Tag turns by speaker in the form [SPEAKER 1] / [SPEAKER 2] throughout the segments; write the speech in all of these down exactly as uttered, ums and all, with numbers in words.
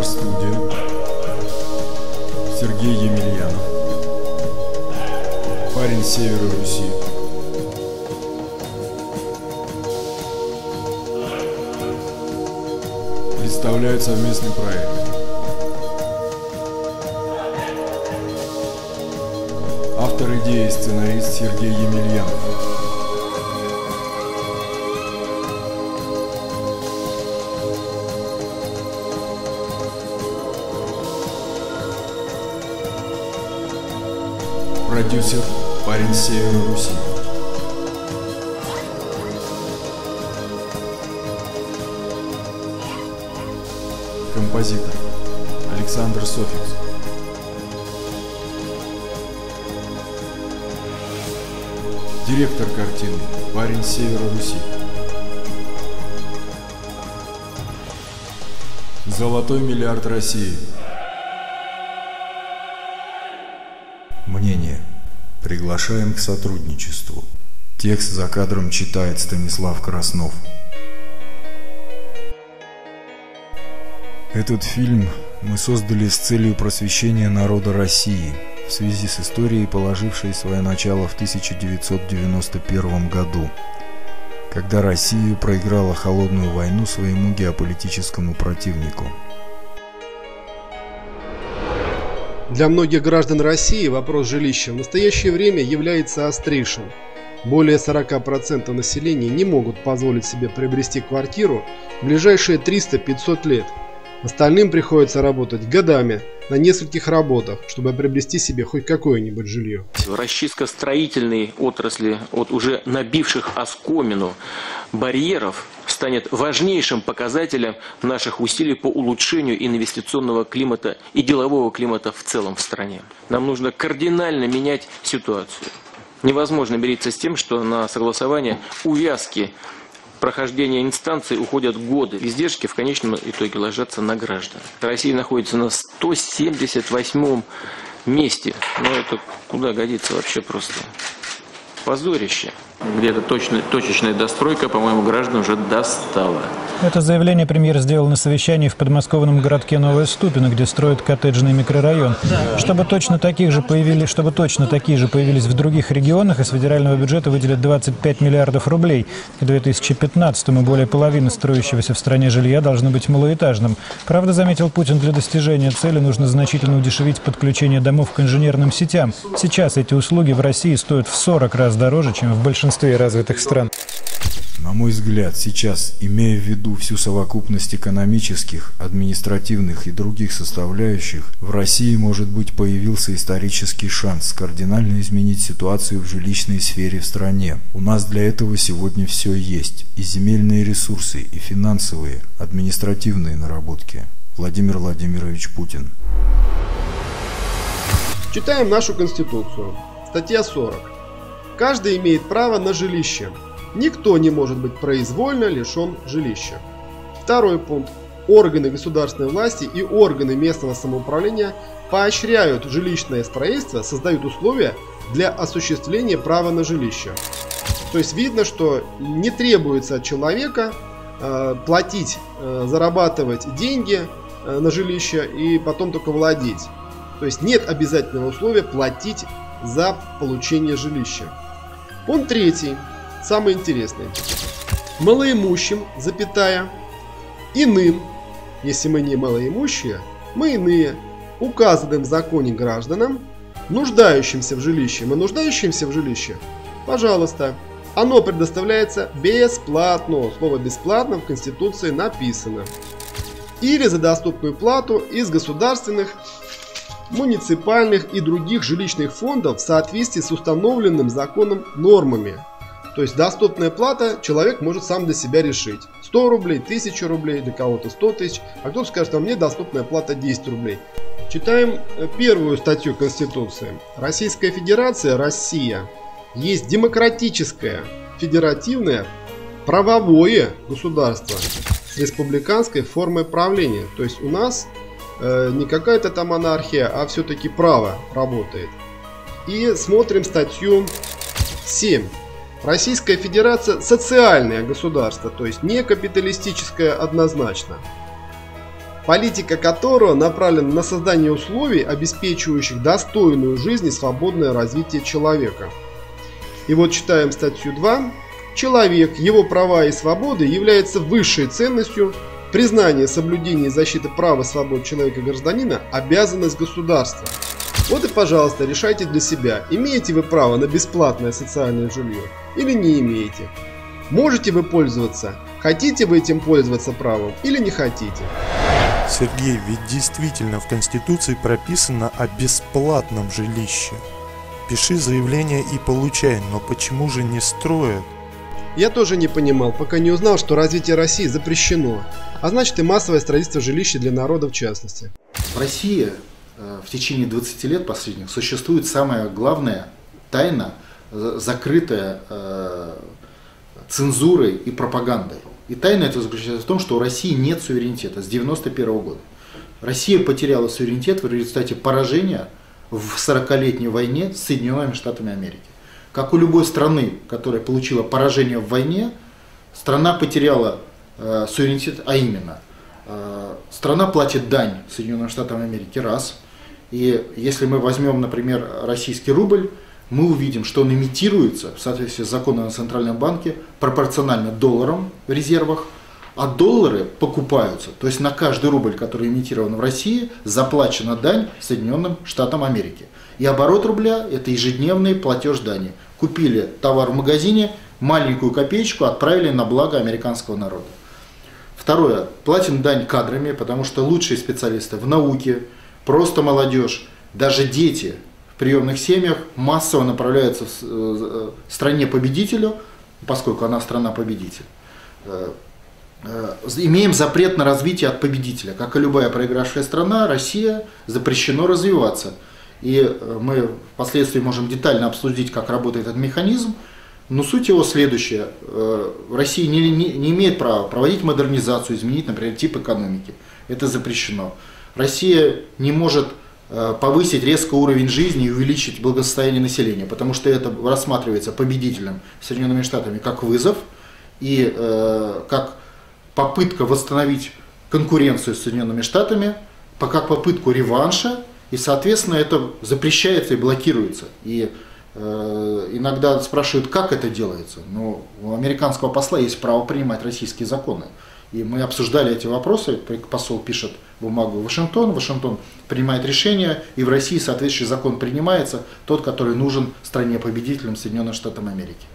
[SPEAKER 1] Студия, Сергей Емельянов, парень с севера Руси. Представляют совместный проект. Автор идеи и сценарист Сергей Емельянов. Продюсер парень с севера Руси. Композитор Александр Софикс. Директор картины парень с севера Руси. Золотой миллиард России. Мнение. Приглашаем к сотрудничеству. Текст за кадром читает Станислав Краснов. Этот фильм мы создали с целью просвещения народа России в связи с историей, положившей свое начало в тысяча девятьсот девяносто первом году, когда Россия проиграла холодную войну своему геополитическому противнику.
[SPEAKER 2] Для многих граждан России вопрос жилища в настоящее время является острейшим. Более сорока процентов населения не могут позволить себе приобрести квартиру в ближайшие триста-пятьсот лет. Остальным приходится работать годами на нескольких работах, чтобы приобрести себе хоть какое-нибудь жилье.
[SPEAKER 3] Расчистка строительной отрасли от уже набивших оскомину барьеров станет важнейшим показателем наших усилий по улучшению инвестиционного климата и делового климата в целом в стране. Нам нужно кардинально менять ситуацию. Невозможно мириться с тем, что на согласование увязки прохождения инстанций уходят годы. Издержки в конечном итоге ложатся на граждан. Россия находится на сто семьдесят восьмом месте. Но это куда годится вообще просто? Позорище. Где-то точно, точечная достройка, по-моему, граждан уже достала.
[SPEAKER 4] Это заявление премьер сделал на совещании в подмосковном городке Новая Ступино, где строят коттеджный микрорайон. Да. Чтобы точно таких же появились, чтобы точно такие же появились в других регионах, из федерального бюджета выделят двадцать пять миллиардов рублей. К две тысячи пятнадцатому более половины строящегося в стране жилья должно быть малоэтажным. Правда, заметил Путин, для достижения цели нужно значительно удешевить подключение домов к инженерным сетям. Сейчас эти услуги в России стоят в сорок раз дороже, чем в большинстве развитых стран.
[SPEAKER 1] На мой взгляд, сейчас, имея в виду всю совокупность экономических, административных и других составляющих, в России, может быть, появился исторический шанс кардинально изменить ситуацию в жилищной сфере в стране. У нас для этого сегодня все есть: и земельные ресурсы, и финансовые, административные наработки. Владимир Владимирович Путин.
[SPEAKER 2] Читаем нашу Конституцию. Статья сорок. Каждый имеет право на жилище. Никто не может быть произвольно лишен жилища. Второй пункт. Органы государственной власти и органы местного самоуправления поощряют жилищное строительство, создают условия для осуществления права на жилище. То есть видно, что не требуется от человека э, платить, э, зарабатывать деньги э, на жилище и потом только владеть. То есть нет обязательного условия платить за получение жилища. Пункт третий. Самый интересный. Малоимущим, запятая, иным, если мы не малоимущие, мы иные, указанным в законе гражданам, нуждающимся в жилище. Мы нуждающимся в жилище? Пожалуйста. Оно предоставляется бесплатно. Слово «бесплатно» в Конституции написано. Или за доступную плату из государственных, муниципальных и других жилищных фондов в соответствии с установленным законом нормами. То есть доступная плата человек может сам для себя решить. сто рублей, тысяча рублей, для кого-то сто тысяч, а кто-то скажет, а мне доступная плата десять рублей. Читаем первую статью Конституции. Российская Федерация, Россия, есть демократическое, федеративное, правовое государство с республиканской формой правления. То есть у нас э, не какая-то там монархия, а все-таки право работает. И смотрим статью семь. Российская Федерация – социальное государство, то есть не капиталистическое однозначно. политика которого направлена на создание условий, обеспечивающих достойную жизнь и свободное развитие человека. И вот читаем статью два. Человек, его права и свободы являются высшей ценностью. Признание, соблюдение и защита прав и свобод человека и гражданина – обязанность государства. Вот и, пожалуйста, решайте для себя, имеете вы право на бесплатное социальное жилье или не имеете. Можете вы пользоваться, хотите вы этим пользоваться правом или не хотите.
[SPEAKER 5] Сергей, ведь действительно в Конституции прописано о бесплатном жилище. Пиши заявление и получай, но почему же не строят?
[SPEAKER 2] Я тоже не понимал, пока не узнал, что развитие России запрещено, а значит и массовое строительство жилищ для народа в частности.
[SPEAKER 6] В России э, в течение двадцати лет последних существует самая главная тайна, э, закрытая э, цензурой и пропагандой. И тайна эта заключается в том, что у России нет суверенитета с девяносто первого года. Россия потеряла суверенитет в результате поражения в сорокалетней войне с Соединенными Штатами Америки. Как у любой страны, которая получила поражение в войне, страна потеряла э, суверенитет, а именно, э, страна платит дань Соединенным Штатам Америки, раз. И если мы возьмем, например, российский рубль, мы увидим, что он имитируется в соответствии с законом о Центральном банке пропорционально долларам в резервах, а доллары покупаются, то есть на каждый рубль, который имитирован в России, заплачена дань Соединенным Штатам Америки. И оборот рубля – это ежедневный платеж дани. Купили товар в магазине, маленькую копеечку отправили на благо американского народа. Второе. Платим дань кадрами, потому что лучшие специалисты в науке, просто молодежь, даже дети в приемных семьях массово направляются в стране-победителю, поскольку она страна-победитель. Имеем запрет на развитие от победителя. Как и любая проигравшая страна, Россия запрещено развиваться. И мы впоследствии можем детально обсудить, как работает этот механизм. Но суть его следующая. Россия не, не, не имеет права проводить модернизацию, изменить, например, тип экономики. Это запрещено. Россия не может повысить резко уровень жизни и увеличить благосостояние населения, потому что это рассматривается победителем Соединенными Штатами как вызов и э, как попытка восстановить конкуренцию с Соединенными Штатами, как попытку реванша, и, соответственно, это запрещается и блокируется. И э, иногда спрашивают, как это делается. Но у американского посла есть право принимать российские законы. И мы обсуждали эти вопросы, посол пишет бумагу в Вашингтон, Вашингтон принимает решение, и в России соответствующий закон принимается, тот, который нужен стране-победителям Соединенным Штатам Америки.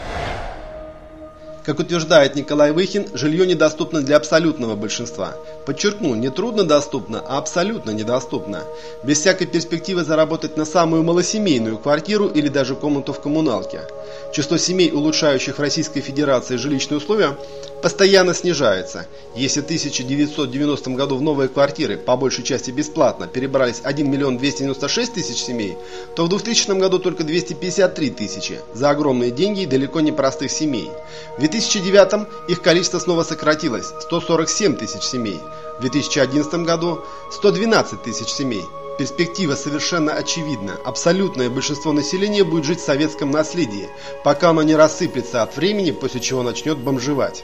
[SPEAKER 2] Как утверждает Николай Выхин, жилье недоступно для абсолютного большинства. Подчеркну, не трудно доступно, а абсолютно недоступно. Без всякой перспективы заработать на самую малосемейную квартиру или даже комнату в коммуналке. Число семей, улучшающих в Российской Федерации жилищные условия, постоянно снижается. Если в тысяча девятьсот девяностом году в новые квартиры, по большей части бесплатно, перебрались один миллион двести девяносто шесть тысяч семей, то в двухтысячном году только двести пятьдесят три тысячи, за огромные деньги и далеко не простых семей. В две тысячи девятом их количество снова сократилось – сто сорок семь тысяч семей. В две тысячи одиннадцатом году – сто двенадцать тысяч семей. Перспектива совершенно очевидна. Абсолютное большинство населения будет жить в советском наследии, пока оно не рассыплется от времени, после чего начнет бомжевать.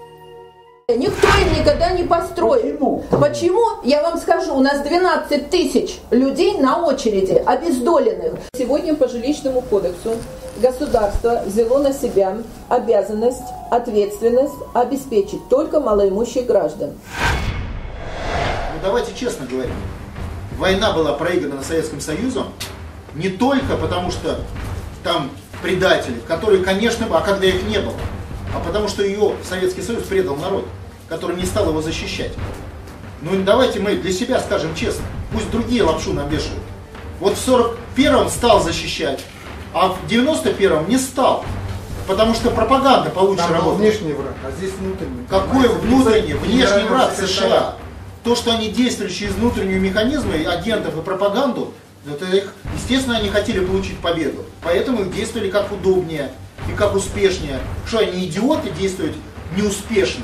[SPEAKER 7] Никто им никогда не построит. Почему? Почему? Я вам скажу, у нас двенадцать тысяч людей на очереди, обездоленных. Сегодня по жилищному кодексу государство взяло на себя обязанность, ответственность обеспечить только малоимущих граждан.
[SPEAKER 6] Ну давайте честно говорить. Война была проиграна Советским Союзом не только потому, что там предатели, которые, конечно, а когда их не было, а потому что ее Советский Союз предал народ, который не стал его защищать. Ну давайте мы для себя скажем честно, пусть другие лапшу нам вешают. Вот в сорок первом стал защищать, а в девяносто первом не стал, потому что пропаганда получше работала.
[SPEAKER 8] Внешний враг, а здесь внутренний.
[SPEAKER 6] Какой внутренний? Внешний враг США. То, что они действовали через внутренние механизмы, агентов и пропаганду, это их, естественно, они хотели получить победу. Поэтому их действовали как удобнее и как успешнее. Что, они идиоты действовать неуспешно?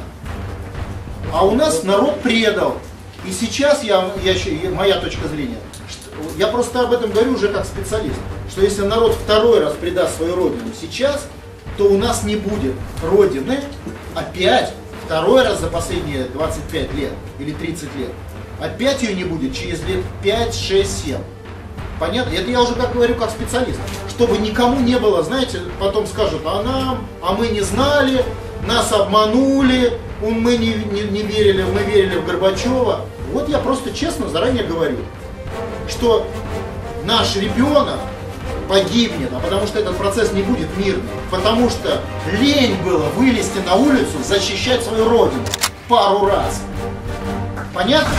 [SPEAKER 6] А у нас народ предал. И сейчас, я, я, моя точка зрения, что, я просто об этом говорю уже как специалист, что если народ второй раз предаст свою родину сейчас, то у нас не будет родины опять второй раз за последние двадцать пять лет или тридцать лет. Опять ее не будет через лет пять, шесть, семь. Понятно? Это я уже как говорю как специалист. Чтобы никому не было, знаете, потом скажут, а нам, а мы не знали, нас обманули, мы не, не, не верили, мы верили в Горбачева. Вот я просто честно заранее говорю, что наш ребенок погибнет, а потому что этот процесс не будет мирным. Потому что лень было вылезти на улицу, защищать свою родину пару раз. Понятно?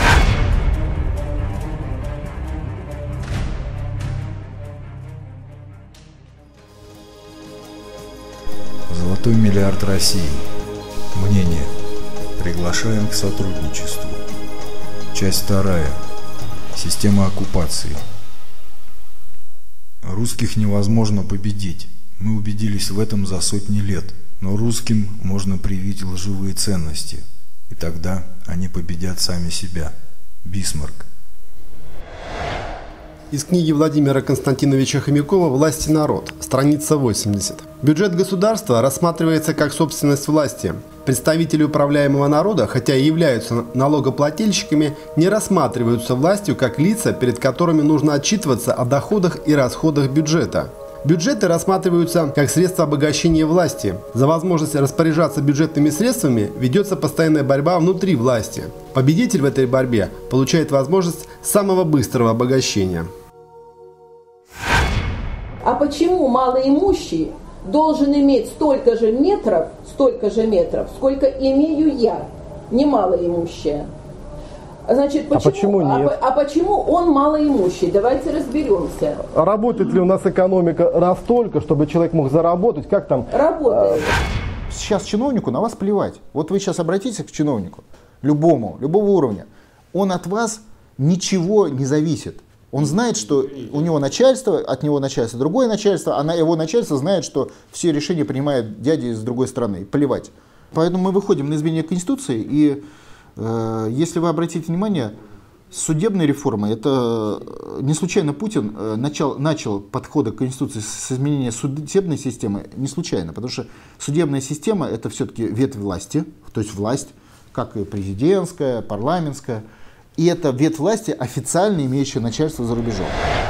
[SPEAKER 1] Золотой миллиард России. Мнение. Приглашаем к сотрудничеству. Часть вторая. Система оккупации. Русских невозможно победить. Мы убедились в этом за сотни лет. Но русским можно привить лживые ценности. И тогда они победят сами себя. Бисмарк.
[SPEAKER 2] Из книги Владимира Константиновича Хомякова «Власть и народ», страница восемьдесят. Бюджет государства рассматривается как собственность власти. Представители управляемого народа, хотя и являются налогоплательщиками, не рассматриваются властью как лица, перед которыми нужно отчитываться о доходах и расходах бюджета. Бюджеты рассматриваются как средство обогащения власти. За возможность распоряжаться бюджетными средствами ведется постоянная борьба внутри власти. Победитель в этой борьбе получает возможность самого быстрого обогащения.
[SPEAKER 7] А почему малоимущий должен иметь столько же метров, столько же метров, сколько имею я, не малоимущая? Значит, почему,
[SPEAKER 2] а почему нет?
[SPEAKER 7] А, а почему он малоимущий? Давайте разберемся.
[SPEAKER 2] А работает ли у нас экономика настолько, чтобы человек мог заработать? Как там?
[SPEAKER 7] Работает.
[SPEAKER 9] Сейчас чиновнику на вас плевать. Вот вы сейчас обратитесь к чиновнику, любому, любого уровня. Он от вас ничего не зависит. Он знает, что у него начальство, от него начальство другое начальство, а его начальство знает, что все решения принимает дядя из другой страны. Плевать. Поэтому мы выходим на изменение Конституции, и э, если вы обратите внимание, судебная реформа, это не случайно Путин э, начал, начал подходы к Конституции с изменения судебной системы, не случайно, потому что судебная система это все-таки ветвь власти, то есть власть, как и президентская, парламентская. И это ветвь власти, официально имеющая начальство за рубежом.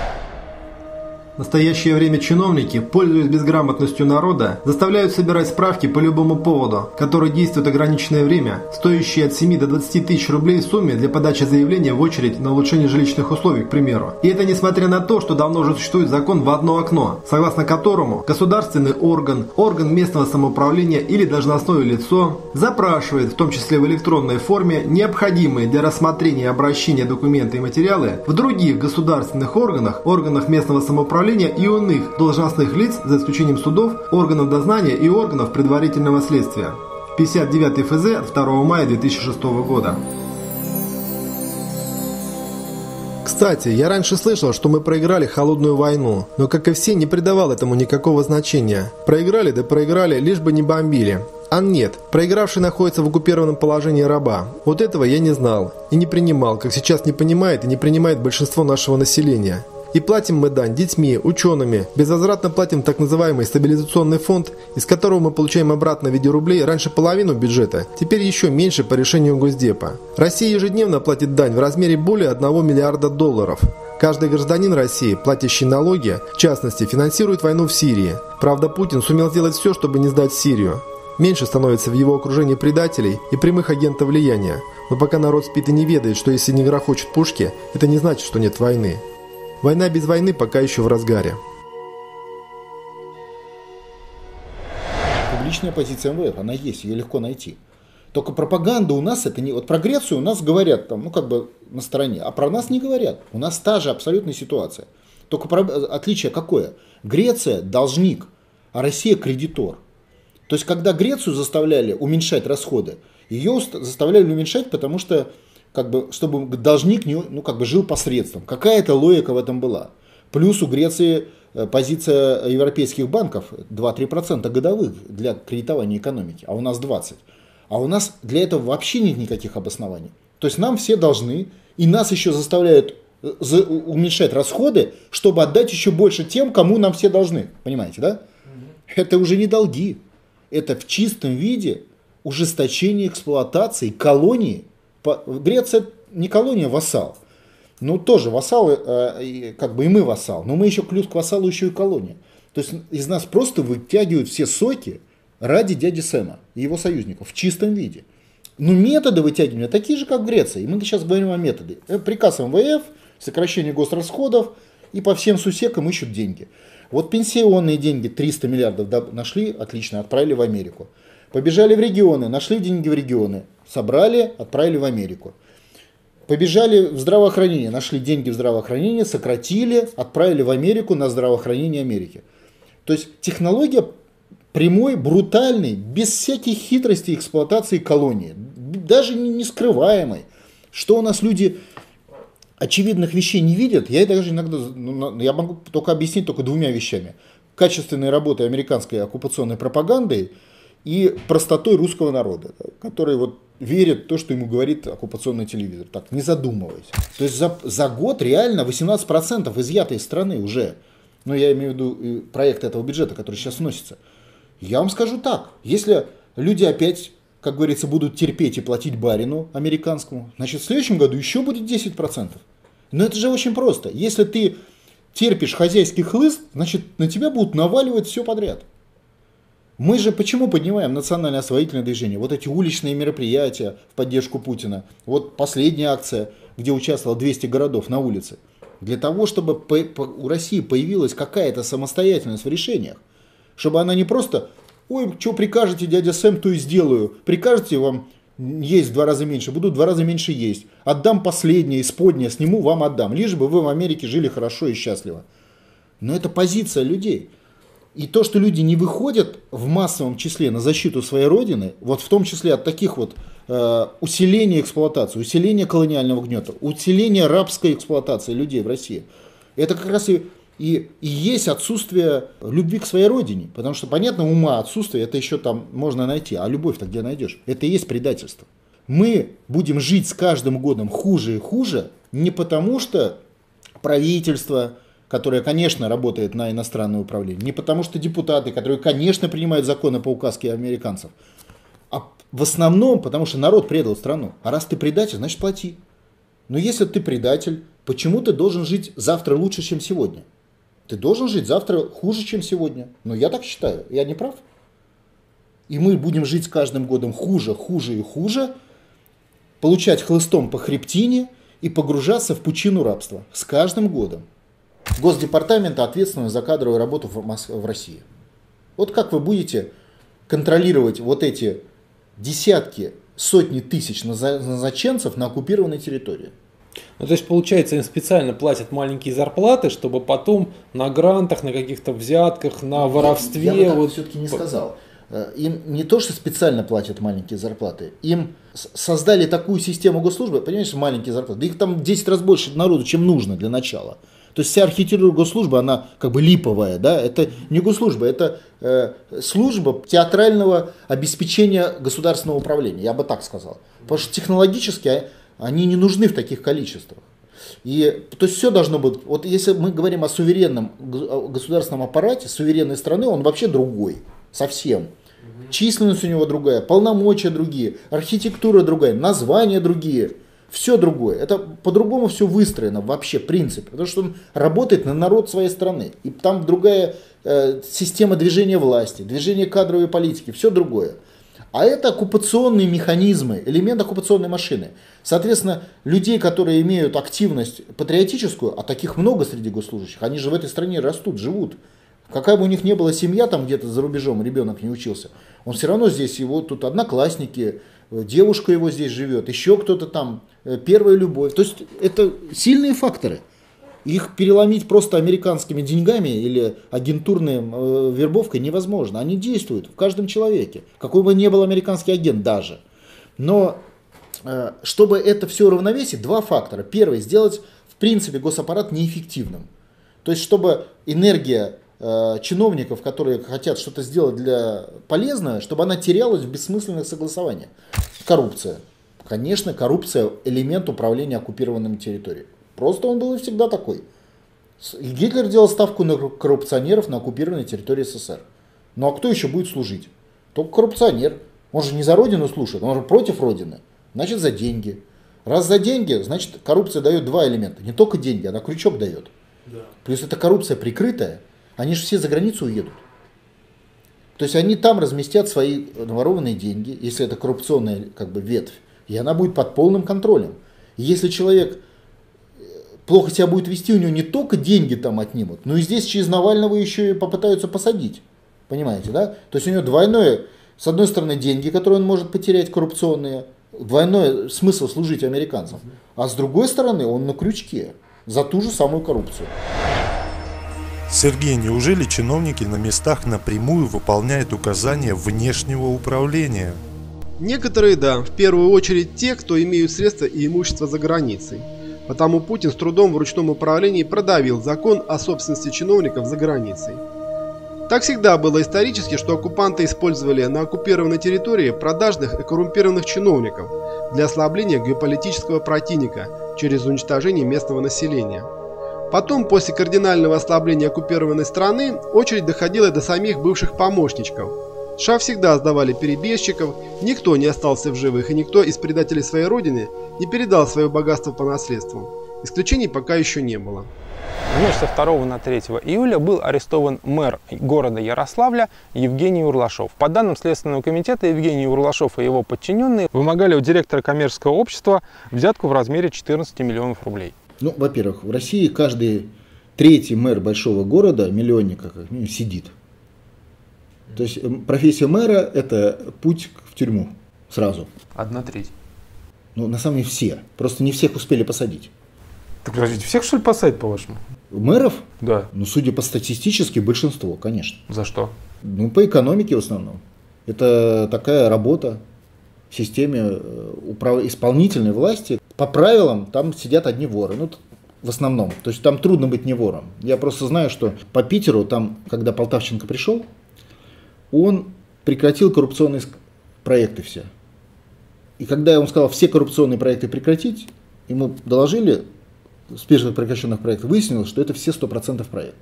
[SPEAKER 2] В настоящее время чиновники, пользуясь безграмотностью народа, заставляют собирать справки по любому поводу, который действует ограниченное время, стоящие от семи до двадцати тысяч рублей в сумме для подачи заявления в очередь на улучшение жилищных условий, к примеру. И это несмотря на то, что давно уже существует закон в одно окно, согласно которому государственный орган, орган местного самоуправления или должностное лицо запрашивает, в том числе в электронной форме, необходимые для рассмотрения и обращения документы и материалы в других государственных органах, органах местного самоуправления и иных должностных лиц, за исключением судов, органов дознания и органов предварительного следствия. пятьдесят девятый эф зэ от второго мая две тысячи шестого года. Кстати, я раньше слышал, что мы проиграли холодную войну, но, как и все, не придавал этому никакого значения. Проиграли, да проиграли, лишь бы не бомбили. А нет, проигравший находится в оккупированном положении раба. Вот этого я не знал и не принимал, как сейчас не понимает и не принимает большинство нашего населения. И платим мы дань детьми, учеными, безвозвратно платим так называемый стабилизационный фонд, из которого мы получаем обратно в виде рублей раньше половину бюджета, теперь еще меньше по решению Госдепа. Россия ежедневно платит дань в размере более одного миллиарда долларов. Каждый гражданин России, платящий налоги, в частности, финансирует войну в Сирии. Правда, Путин сумел сделать все, чтобы не сдать Сирию. Меньше становится в его окружении предателей и прямых агентов влияния. Но пока народ спит и не ведает, что если не грохочут пушки, это не значит, что нет войны. Война без войны пока еще в разгаре.
[SPEAKER 6] Публичная позиция эм вэ эф, она есть, ее легко найти. Только пропаганда у нас, это не... Вот про Грецию у нас говорят, там, ну как бы на стороне, а про нас не говорят. У нас та же абсолютная ситуация. Только про... отличие какое? Греция должник, а Россия кредитор. То есть, когда Грецию заставляли уменьшать расходы, ее заставляли уменьшать, потому что как бы, чтобы должник не, ну, как бы жил посредством. Какая-то логика в этом была. Плюс у Греции позиция европейских банков два-три процента годовых для кредитования экономики, а у нас двадцать процентов. А у нас для этого вообще нет никаких обоснований. То есть нам все должны, и нас еще заставляют уменьшать расходы, чтобы отдать еще больше тем, кому нам все должны. Понимаете, да? Это уже не долги. Это в чистом виде ужесточение эксплуатации колонии. Греция
[SPEAKER 9] не колония, а вассал. Ну, тоже вассалы, э, как бы и мы вассал, но мы еще плюс к вассалу еще и колония. То есть из нас просто вытягивают все соки ради дяди Сэма и его союзников в чистом виде. Но методы вытягивания такие же, как в Греции. И мы сейчас говорим о методе. Приказ эм вэ эф, сокращение госрасходов, и по всем сусекам ищут деньги. Вот пенсионные деньги, триста миллиардов нашли, отлично, отправили в Америку. Побежали в регионы, нашли деньги в регионы, собрали, отправили в Америку. Побежали в здравоохранение, нашли деньги в здравоохранение, сократили, отправили в Америку на здравоохранение Америки. То есть технология прямой, брутальной, без всяких хитростей эксплуатации колонии, даже не скрываемой. Что у нас люди очевидных вещей не видят, я даже иногда, ну, я могу только объяснить только двумя вещами. Качественной работой американской оккупационной пропагандой и простотой русского народа, который вот верит в то, что ему говорит оккупационный телевизор, так, не задумываясь. То есть за, за год реально восемнадцать процентов изъято из страны уже. Ну, я имею в виду проект этого бюджета, который сейчас вносится. Я вам скажу так, если люди опять, как говорится, будут терпеть и платить барину американскому, значит в следующем году еще будет десять процентов. Но это же очень просто. Если ты терпишь хозяйский хлыст, значит на тебя будут наваливать все подряд. Мы же почему поднимаем национальное освоительное движение? Вот эти уличные мероприятия в поддержку Путина. Вот последняя акция, где участвовало двести городов на улице. Для того, чтобы по, по, у России появилась какая-то самостоятельность в решениях. Чтобы она не просто, ой, что прикажете, дядя Сэм, то и сделаю. Прикажете вам есть в два раза меньше, буду в два раза меньше есть. Отдам последнее, исподнее, сниму, вам отдам. Лишь бы вы в Америке жили хорошо и счастливо. Но это позиция людей. И то, что люди не выходят в массовом числе на защиту своей родины, вот в том числе от таких вот э, усиления эксплуатации, усиления колониального гнета, усиления рабской эксплуатации людей в России, это как раз и, и, и есть отсутствие любви к своей родине. Потому что, понятно, ума отсутствие, это еще там можно найти, а любовь-то где найдешь? Это и есть предательство. Мы будем жить с каждым годом хуже и хуже, не потому что правительство, которая, конечно, работает на иностранное управление, не потому что депутаты, которые, конечно, принимают законы по указке американцев, а в основном потому что народ предал страну. А раз ты предатель, значит плати. Но если ты предатель, почему ты должен жить завтра лучше, чем сегодня? Ты должен жить завтра хуже, чем сегодня. Но я так считаю, я не прав. И мы будем жить с каждым годом хуже, хуже и хуже, получать хлыстом по хребтине и погружаться в пучину рабства с каждым годом. Госдепартамента ответственного за кадровую работу в, Моск... в России. Вот как вы будете контролировать вот эти десятки, сотни тысяч назначенцев на оккупированной территории?
[SPEAKER 10] Ну, то есть, получается, им специально платят маленькие зарплаты, чтобы потом на грантах, на каких-то взятках, на воровстве...
[SPEAKER 9] Я, я бы так
[SPEAKER 10] вот...
[SPEAKER 9] все-таки не сказал. Им не то, что специально платят маленькие зарплаты, им создали такую систему госслужбы, понимаешь, маленькие зарплаты, да их там в десять раз больше народу, чем нужно для начала. То есть вся архитектура госслужбы, она как бы липовая, да, это не госслужба, это э, служба театрального обеспечения государственного управления, я бы так сказал. Потому что технологически они не нужны в таких количествах. И, то есть все должно быть, вот если мы говорим о суверенном государственном аппарате, суверенной страны, он вообще другой, совсем. Численность у него другая, полномочия другие, архитектура другая, названия другие. Все другое. Это по-другому все выстроено вообще, в принципе. Потому что он работает на народ своей страны. И там другая э, система движения власти, движения кадровой политики, все другое. А это оккупационные механизмы, элемент оккупационной машины. Соответственно, людей, которые имеют активность патриотическую, а таких много среди госслужащих, они же в этой стране растут, живут. Какая бы у них ни была семья там где-то за рубежом, ребенок не учился, он все равно здесь, его тут одноклассники, девушка его здесь живет, еще кто-то там, первая любовь. То есть это сильные факторы. Их переломить просто американскими деньгами или агентурной э, вербовкой невозможно. Они действуют в каждом человеке, какой бы ни был американский агент даже. Но э, чтобы это все уравновесить, два фактора. Первый, сделать в принципе госаппарат неэффективным. То есть чтобы энергия э, чиновников, которые хотят что-то сделать для полезное, чтобы она терялась в бессмысленных согласованиях. Коррупция. Конечно, коррупция – элемент управления оккупированными территориями. Просто он был и всегда такой. Гитлер делал ставку на коррупционеров на оккупированной территории СССР. Ну а кто еще будет служить? Только коррупционер. Он же не за родину служит, он же против родины. Значит, за деньги. Раз за деньги, значит коррупция дает два элемента. Не только деньги, она крючок дает. Да. Плюс эта коррупция прикрытая, они же все за границу уедут. То есть они там разместят свои наворованные деньги, если это коррупционная как бы ветвь, и она будет под полным контролем. И если человек плохо себя будет вести, у него не только деньги там отнимут, но и здесь через Навального еще и попытаются посадить. Понимаете, да? То есть у него двойное, с одной стороны, деньги, которые он может потерять, коррупционные, двойной смысл служить американцам, а с другой стороны, он на крючке за ту же самую коррупцию.
[SPEAKER 5] Сергей, неужели чиновники на местах напрямую выполняют указания внешнего управления?
[SPEAKER 2] Некоторые, да, в первую очередь те, кто имеют средства и имущество за границей. Потому Путин с трудом в ручном управлении продавил закон о собственности чиновников за границей. Так всегда было исторически, что оккупанты использовали на оккупированной территории продажных и коррумпированных чиновников для ослабления геополитического противника через уничтожение местного населения. Потом, после кардинального ослабления оккупированной страны, очередь доходила до самих бывших помощничков. США всегда сдавали перебежчиков, никто не остался в живых, и никто из предателей своей родины не передал свое богатство по наследству. Исключений пока еще не было.
[SPEAKER 11] В ночь со второго на третье июля был арестован мэр города Ярославля Евгений Урлашов. По данным Следственного комитета, Евгений Урлашов и его подчиненные вымогали у директора коммерческого общества взятку в размере четырнадцати миллионов рублей.
[SPEAKER 9] Ну, во-первых, в России каждый третий мэр большого города, миллионника, как минимум, сидит. То есть профессия мэра – это путь в тюрьму сразу.
[SPEAKER 11] Одна треть.
[SPEAKER 9] Ну, на самом деле все. Просто не всех успели посадить.
[SPEAKER 11] Так, подождите, всех, что ли, посадить, по-вашему?
[SPEAKER 9] Мэров?
[SPEAKER 11] Да.
[SPEAKER 9] Ну, судя по статистически, большинство, конечно.
[SPEAKER 11] За что?
[SPEAKER 9] Ну, по экономике в основном. Это такая работа в системе управ... исполнительной власти. По правилам там сидят одни воры. Ну, в основном. То есть там трудно быть не вором. Я просто знаю, что по Питеру, там, когда Полтавченко пришел, он прекратил коррупционные проекты все. И когда он сказал все коррупционные проекты прекратить, ему доложили, в список прекращенных проектов выяснилось, что это все сто процентов проектов.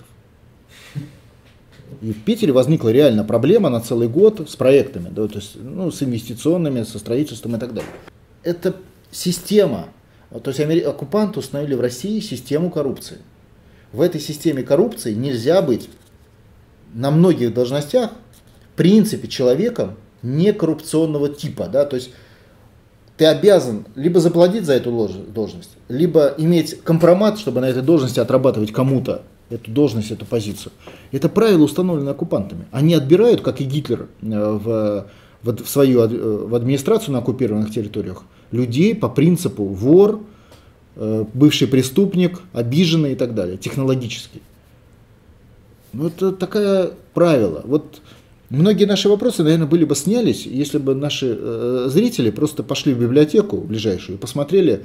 [SPEAKER 9] И в Питере возникла реально проблема на целый год с проектами, да, то есть, ну, с инвестиционными, со строительством и так далее. Это система. То есть оккупанты установили в России систему коррупции. В этой системе коррупции нельзя быть на многих должностях в принципе человеком не коррупционного типа. Да? То есть ты обязан либо заплатить за эту должность, либо иметь компромат, чтобы на этой должности отрабатывать кому-то эту должность, эту позицию. Это правило установлено оккупантами. Они отбирают, как и Гитлер, в, в, в свою в администрацию на оккупированных территориях людей по принципу вор, бывший преступник, обиженный и так далее, технологически. Ну, это такое правило. Вот многие наши вопросы, наверное, были бы снялись, если бы наши э, зрители просто пошли в библиотеку ближайшую и посмотрели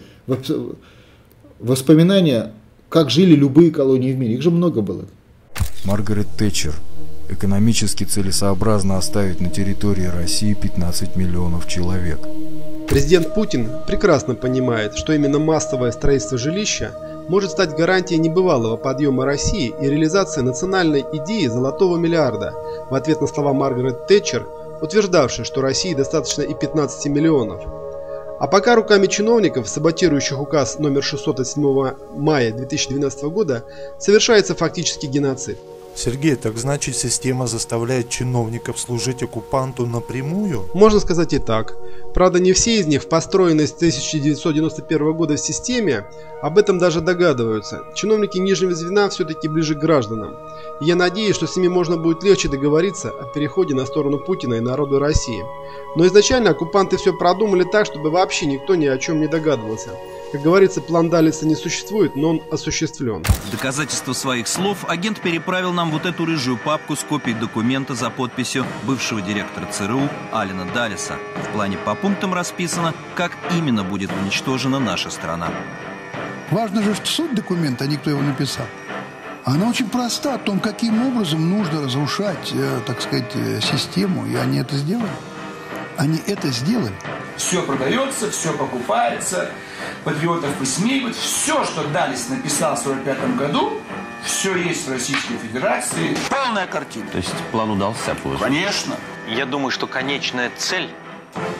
[SPEAKER 9] воспоминания, как жили любые колонии в мире. Их же много было.
[SPEAKER 1] Маргарет Тэтчер. Экономически целесообразно оставить на территории России пятнадцать миллионов человек.
[SPEAKER 2] Президент Путин прекрасно понимает, что именно массовое строительство жилища может стать гарантией небывалого подъема России и реализации национальной идеи золотого миллиарда, в ответ на слова Маргарет Тэтчер, утверждавшей, что России достаточно и пятнадцати миллионов. А пока руками чиновников, саботирующих указ номер шестьсот от седьмого мая две тысячи двенадцатого года, совершается фактически геноцид.
[SPEAKER 5] Сергей, так значит, система заставляет чиновников служить оккупанту напрямую?
[SPEAKER 2] Можно сказать и так. Правда, не все из них в построенной с тысяча девятьсот девяносто первого года системе об этом даже догадываются. Чиновники нижнего звена все-таки ближе к гражданам. И я надеюсь, что с ними можно будет легче договориться о переходе на сторону Путина и народа России. Но изначально оккупанты все продумали так, чтобы вообще никто ни о чем не догадывался. Как говорится, план Даллеса не существует, но он осуществлен.
[SPEAKER 12] В доказательство своих слов агент переправил нам вот эту рыжую папку с копией документа за подписью бывшего директора ЦРУ Алена Даллеса. В плане по пунктам расписано, как именно будет уничтожена наша страна.
[SPEAKER 8] Важно же суть документа, а не кто его написал. Она очень проста, о том, каким образом нужно разрушать, э, так сказать, э, систему, и они это сделали. Они это сделали.
[SPEAKER 13] Все продается, все покупается, патриотов высмеивают. Все, что Даллес написал в сорок пятом году, все есть в Российской Федерации. Полная картина.
[SPEAKER 12] То есть план удался?
[SPEAKER 13] Конечно.
[SPEAKER 14] Я думаю, что конечная цель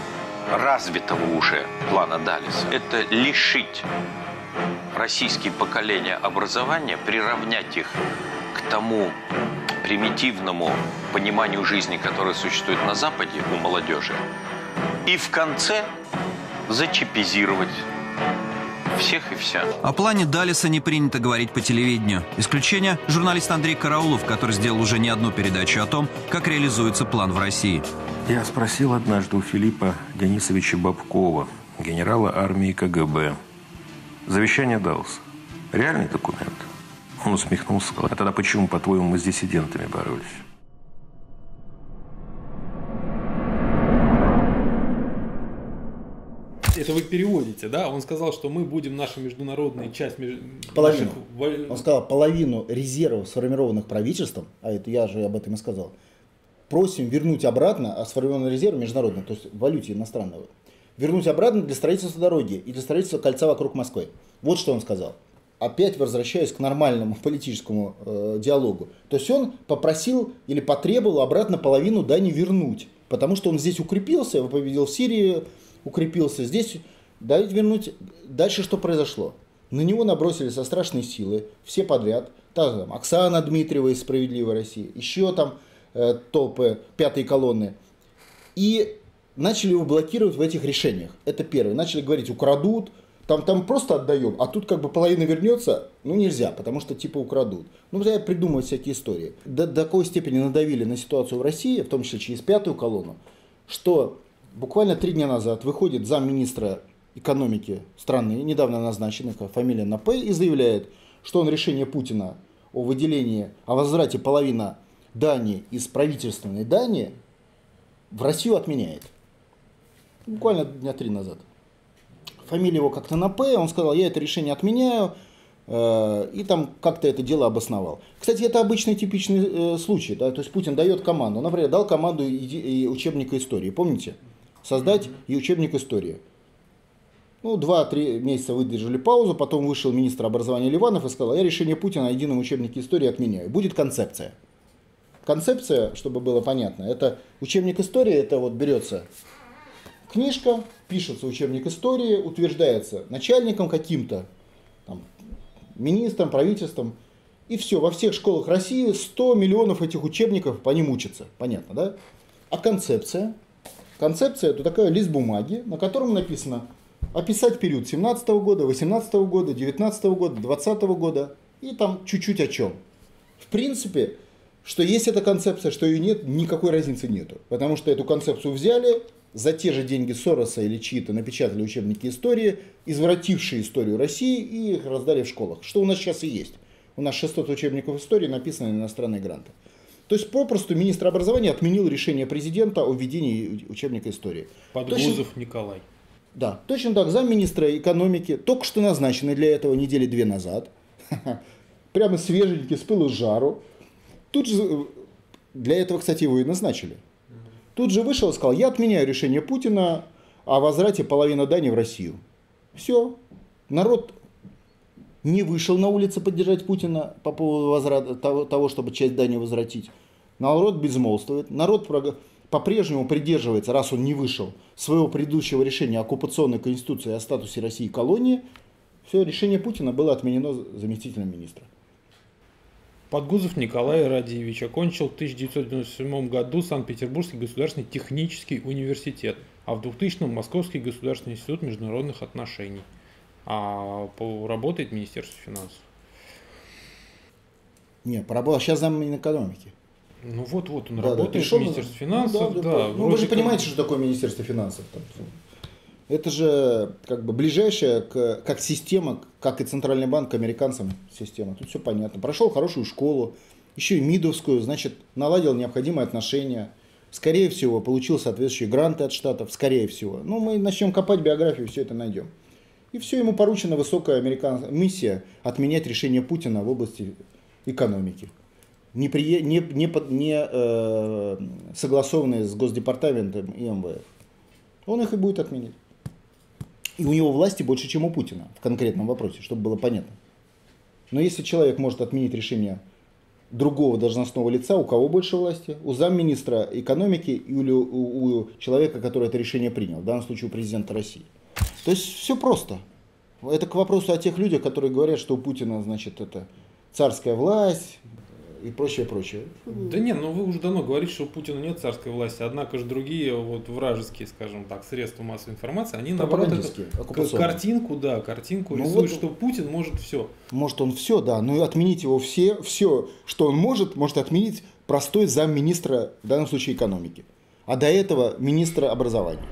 [SPEAKER 14] развитого уже плана Даллеса. Это лишить российские поколения образования, приравнять их к тому примитивному пониманию жизни, которое существует на Западе у молодежи, и в конце зачипизировать всех и вся.
[SPEAKER 12] О плане Даллеса не принято говорить по телевидению. Исключение – журналист Андрей Караулов, который сделал уже не одну передачу о том, как реализуется план в России.
[SPEAKER 15] Я спросил однажды у Филиппа Денисовича Бабкова, генерала армии ка гэ бэ, завещание Даллеса. Реальный документ? Он усмехнулся, сказал: а тогда почему, по-твоему, мы с диссидентами боролись?
[SPEAKER 10] Это вы переводите, да? Он сказал, что мы будем нашу международную часть...
[SPEAKER 9] Половину.
[SPEAKER 10] Наших...
[SPEAKER 9] Он сказал, половину резервов, сформированных правительством, а это я же об этом и сказал, просим вернуть обратно, а сформированный резерв международный, то есть в валюте иностранного, вернуть обратно для строительства дороги и для строительства кольца вокруг Москвы. Вот что он сказал. Опять возвращаясь к нормальному политическому э, диалогу. То есть он попросил или потребовал обратно половину дани вернуть, потому что он здесь укрепился, победил в Сирии, укрепился здесь, дать вернуть. Дальше что произошло? На него набросили со страшной силы, все подряд. Там, Оксана Дмитриева из «Справедливой России», еще там э, толпы пятой колонны. И начали его блокировать в этих решениях. Это первое. Начали говорить, украдут, там, там просто отдаем, а тут как бы половина вернется, ну нельзя, потому что типа украдут. Ну, я придумываю всякие истории. До, до такой степени надавили на ситуацию в России, в том числе через пятую колонну, что буквально три дня назад выходит замминистра экономики страны, недавно назначенный, фамилия на П, и заявляет, что он решение Путина о выделении, о возврате половины дани из правительственной дани в Россию отменяет. Буквально дня три назад. Фамилия его как-то на П, он сказал, я это решение отменяю, э, и там как-то это дело обосновал. Кстати, это обычный типичный э, случай, да? То есть Путин дает команду, он, например, дал команду и, и учебника истории, помните? Создать и учебник истории. Ну, два-три месяца выдержали паузу, потом вышел министр образования Ливанов и сказал, я решение Путина о едином учебнике истории отменяю. Будет концепция. Концепция, чтобы было понятно, это учебник истории, это вот берется книжка, пишется учебник истории, утверждается начальником каким-то, там, министром, правительством, и все, во всех школах России сто миллионов этих учебников по ним учатся, понятно, да? А концепция? Концепция это такой лист бумаги, на котором написано описать период семнадцатого года, восемнадцатого года, девятнадцатого года, двадцатого года, и там чуть-чуть о чем. В принципе, что есть эта концепция, что ее нет, никакой разницы нету, потому что эту концепцию взяли, за те же деньги Сороса или чьи-то напечатали учебники истории, извратившие историю России, и их раздали в школах. Что у нас сейчас и есть. У нас шестьсот учебников истории написаны на иностранные гранты. То есть попросту министр образования отменил решение президента о введении учебника истории.
[SPEAKER 10] Подгузов
[SPEAKER 9] точно,
[SPEAKER 10] Николай.
[SPEAKER 9] Да, точно так, замминистра экономики, только что назначенный для этого недели две назад, прямо свеженький, с пылу с жару. Тут же, для этого, кстати, его и назначили. Тут же вышел и сказал, я отменяю решение Путина о возврате половины дани в Россию. Все. Народ не вышел на улицы поддержать Путина по поводу возврата, того, того, чтобы часть дани возвратить. Народ безмолвствует. Народ по-прежнему придерживается, раз он не вышел, своего предыдущего решения оккупационной конституции о статусе России колонии. Все, решение Путина было отменено заместителем министра.
[SPEAKER 10] Подгузов Николай Радиевич окончил в тысяча девятьсот девяносто седьмом году Санкт-Петербургский государственный технический университет, а в двухтысячном Московский государственный институт международных отношений. А работает в Министерстве финансов.
[SPEAKER 9] Не, поработал сейчас зам Минэкономики.
[SPEAKER 10] Ну вот-вот, он
[SPEAKER 9] да,
[SPEAKER 10] работает
[SPEAKER 9] да, пришел,
[SPEAKER 10] в Министерстве финансов.
[SPEAKER 9] Ну, да,
[SPEAKER 10] да,
[SPEAKER 9] да,
[SPEAKER 10] да.
[SPEAKER 9] Ну, вы же понимаете, что такое Министерство финансов. Там. Это же как бы ближайшая к, как система, как и Центральный банк к американцам система. Тут все понятно. Прошел хорошую школу, еще и МИДовскую, значит, наладил необходимые отношения. Скорее всего, получил соответствующие гранты от штатов, скорее всего. Ну, мы начнем копать биографию, все это найдем. И все, ему поручена высокая американская миссия отменять решение Путина в области экономики. Не, при, не, не, не э, согласованные с Госдепартаментом и эм вэ эф. Он их и будет отменять. И у него власти больше, чем у Путина в конкретном вопросе, чтобы было понятно. Но если человек может отменить решение другого должностного лица, у кого больше власти? У замминистра экономики или у, у, у человека, который это решение принял, в данном случае у президента России. То есть все просто. Это к вопросу о тех людях, которые говорят, что у Путина, значит, это царская власть и прочее, прочее.
[SPEAKER 10] Да нет, ну вы уже давно говорите, что у Путина нет царской власти, однако же другие вот вражеские, скажем так, средства массовой информации, они наоборот эту картинку, да, картинку ну рисуют, вот, что Путин может все.
[SPEAKER 9] Может он все, да, но отменить его все, все, что он может, может отменить простой замминистра, в данном случае экономики, а до этого министра образования.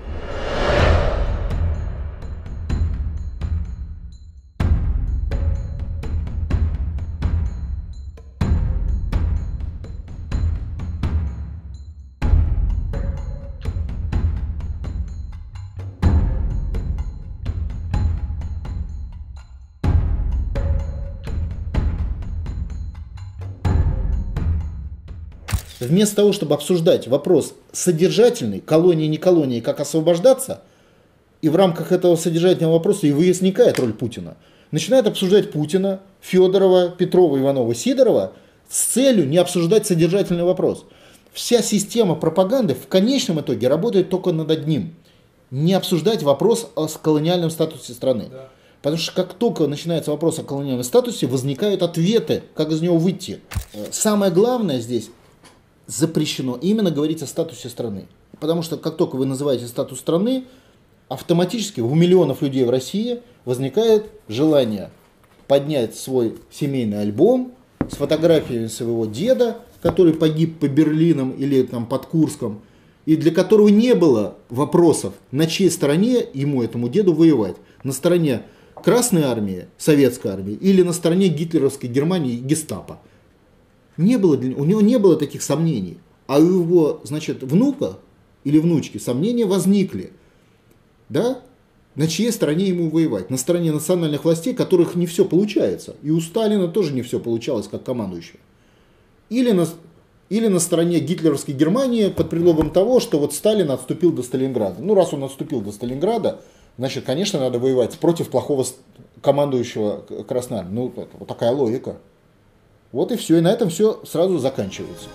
[SPEAKER 9] Вместо того, чтобы обсуждать вопрос содержательный, колонии, не колонии, как освобождаться, и в рамках этого содержательного вопроса и возникает роль Путина, начинает обсуждать Путина, Федорова, Петрова, Иванова, Сидорова с целью не обсуждать содержательный вопрос. Вся система пропаганды в конечном итоге работает только над одним. Не обсуждать вопрос о колониальном статусе страны. Да. Потому что как только начинается вопрос о колониальном статусе, возникают ответы, как из него выйти. Самое главное здесь запрещено именно говорить о статусе страны. Потому что как только вы называете статус страны, автоматически у миллионов людей в России возникает желание поднять свой семейный альбом с фотографиями своего деда, который погиб по Берлинам или там, под Курском, и для которого не было вопросов, на чьей стороне ему, этому деду, воевать. На стороне Красной армии, Советской армии или на стороне гитлеровской Германии и гестапо. Не было, у него не было таких сомнений. А у его, значит, внука или внучки сомнения возникли. Да? На чьей стороне ему воевать? На стороне национальных властей, которых не все получается. И у Сталина тоже не все получалось, как командующего. Или на, или на стороне гитлеровской Германии под предлогом того, что вот Сталин отступил до Сталинграда. Ну, раз он отступил до Сталинграда, значит, конечно, надо воевать против плохого командующего Красной армии. Ну, вот такая логика. Вот и все, и на этом все сразу заканчивается.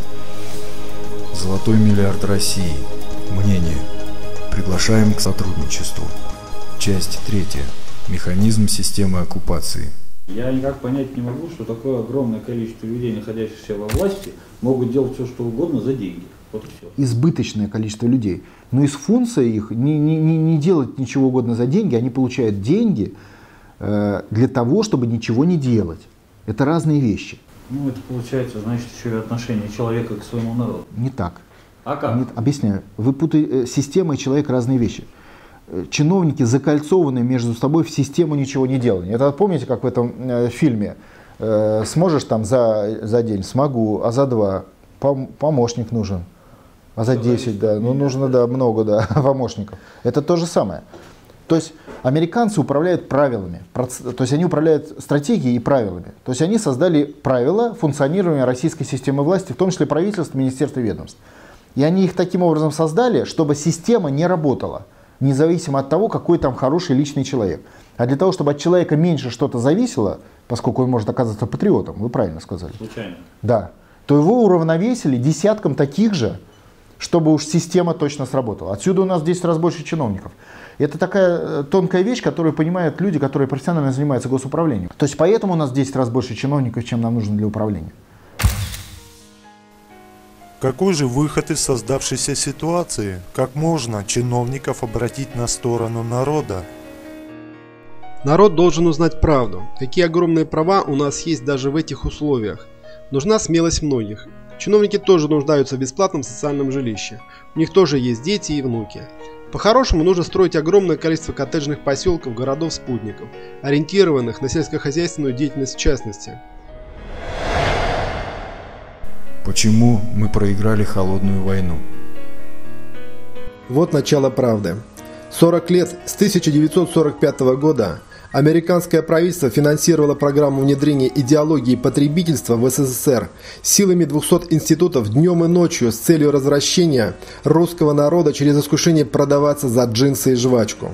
[SPEAKER 1] Золотой миллиард России. Мнение. Приглашаем к сотрудничеству. Часть третья. Механизм системы оккупации.
[SPEAKER 16] Я никак понять не могу, что такое огромное количество людей, находящихся во власти, могут делать все, что угодно за деньги. Вот и все.
[SPEAKER 9] Избыточное количество людей. Но из функции их не, не, не делать ничего угодно за деньги, они получают деньги э, для того, чтобы ничего не делать. Это разные вещи.
[SPEAKER 16] Ну, это получается, значит, еще и отношение человека к своему народу.
[SPEAKER 9] Не так.
[SPEAKER 16] А как?
[SPEAKER 9] Нет, объясняю. Вы путаете система и человек разные вещи. Чиновники закольцованы между собой в систему ничего не делания. Это помните, как в этом э, фильме? Э, сможешь там за, за день? Смогу. А за два? Пом помощник нужен. А за десять, да. Ну, нужно, да, много, да, помощников. Это то же самое. То есть американцы управляют правилами, то есть они управляют стратегией и правилами. То есть они создали правила функционирования российской системы власти, в том числе правительства, министерств и ведомств. И они их таким образом создали, чтобы система не работала, независимо от того, какой там хороший личный человек. А для того, чтобы от человека меньше что-то зависело, поскольку он может оказаться патриотом, вы правильно сказали.
[SPEAKER 16] Случайно.
[SPEAKER 9] Да. То его уравновесили десятком таких же, чтобы уж система точно сработала. Отсюда у нас в десять раз больше чиновников. Это такая тонкая вещь, которую понимают люди, которые профессионально занимаются госуправлением. То есть поэтому у нас в десять раз больше чиновников, чем нам нужно для управления.
[SPEAKER 5] Какой же выход из создавшейся ситуации? Как можно чиновников обратить на сторону народа?
[SPEAKER 2] Народ должен узнать правду. Какие огромные права у нас есть даже в этих условиях. Нужна смелость многих. Чиновники тоже нуждаются в бесплатном социальном жилище. У них тоже есть дети и внуки. По-хорошему нужно строить огромное количество коттеджных поселков, городов-спутников, ориентированных на сельскохозяйственную деятельность в частности.
[SPEAKER 1] Почему мы проиграли холодную войну?
[SPEAKER 2] Вот начало правды. сорок лет с тысяча девятьсот сорок пятого года американское правительство финансировало программу внедрения идеологии потребительства в СССР силами двухсот институтов днем и ночью с целью развращения русского народа через искушение продаваться за джинсы и жвачку.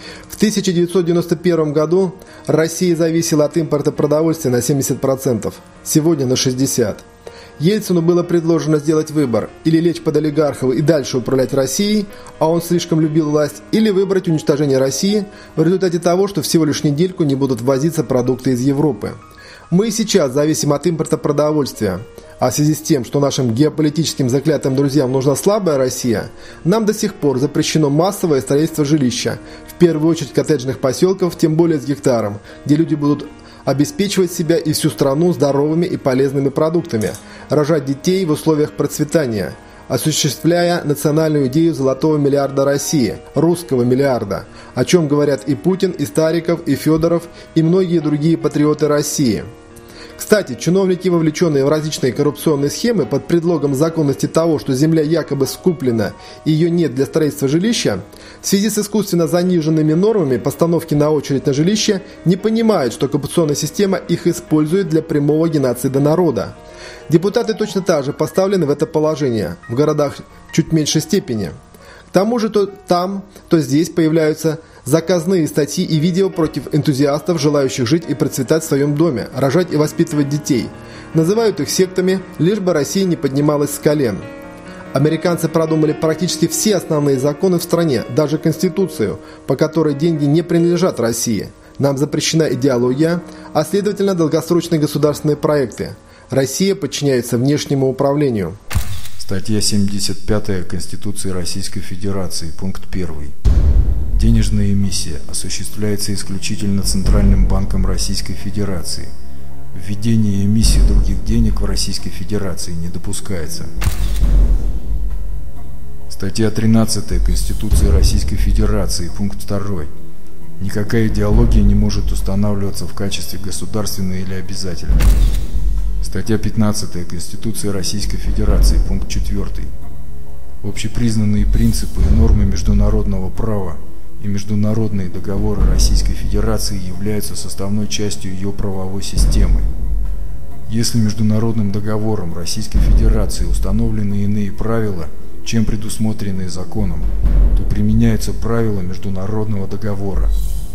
[SPEAKER 2] В тысяча девятьсот девяносто первом году Россия зависела от импорта продовольствия на семьдесят процентов, сегодня на шестьдесят процентов. Ельцину было предложено сделать выбор: или лечь под олигархов и дальше управлять Россией, а он слишком любил власть, или выбрать уничтожение России в результате того, что всего лишь недельку не будут ввозиться продукты из Европы. Мы и сейчас зависим от импорта продовольствия, а в связи с тем, что нашим геополитическим заклятым друзьям нужна слабая Россия, нам до сих пор запрещено массовое строительство жилища, в первую очередь коттеджных поселков, тем более с гектаром, где люди будут обеспечивать себя и всю страну здоровыми и полезными продуктами, рожать детей в условиях процветания, осуществляя национальную идею золотого миллиарда России, русского миллиарда, о чем говорят и Путин, и Стариков, и Федоров, и многие другие патриоты России. Кстати, чиновники, вовлеченные в различные коррупционные схемы под предлогом законности того, что земля якобы скуплена и ее нет для строительства жилища, в связи с искусственно заниженными нормами постановки на очередь на жилище, не понимают, что оккупационная система их использует для прямого геноцида народа. Депутаты точно так же поставлены в это положение, в городах чуть меньшей степени. К тому же то там, то здесь появляются заказные статьи и видео против энтузиастов, желающих жить и процветать в своем доме, рожать и воспитывать детей. Называют их сектами, лишь бы Россия не поднималась с колен. Американцы продумали практически все основные законы в стране, даже Конституцию, по которой деньги не принадлежат России. Нам запрещена идеология, а следовательно долгосрочные государственные проекты. Россия подчиняется внешнему управлению.
[SPEAKER 1] Статья семьдесят пятая Конституции Российской Федерации, пункт первый. Денежная эмиссия осуществляется исключительно Центральным банком Российской Федерации. Введение эмиссии других денег в Российской Федерации не допускается. Статья тринадцатая Конституции Российской Федерации, пункт второй. Никакая идеология не может устанавливаться в качестве государственной или обязательной. Статья пятнадцатая Конституции Российской Федерации, пункт четвёртый. Общепризнанные принципы и нормы международного права и международные договоры Российской Федерации являются составной частью ее правовой системы. Если международным договором Российской Федерации установлены иные правила, чем предусмотренные законом, то применяются правила международного договора.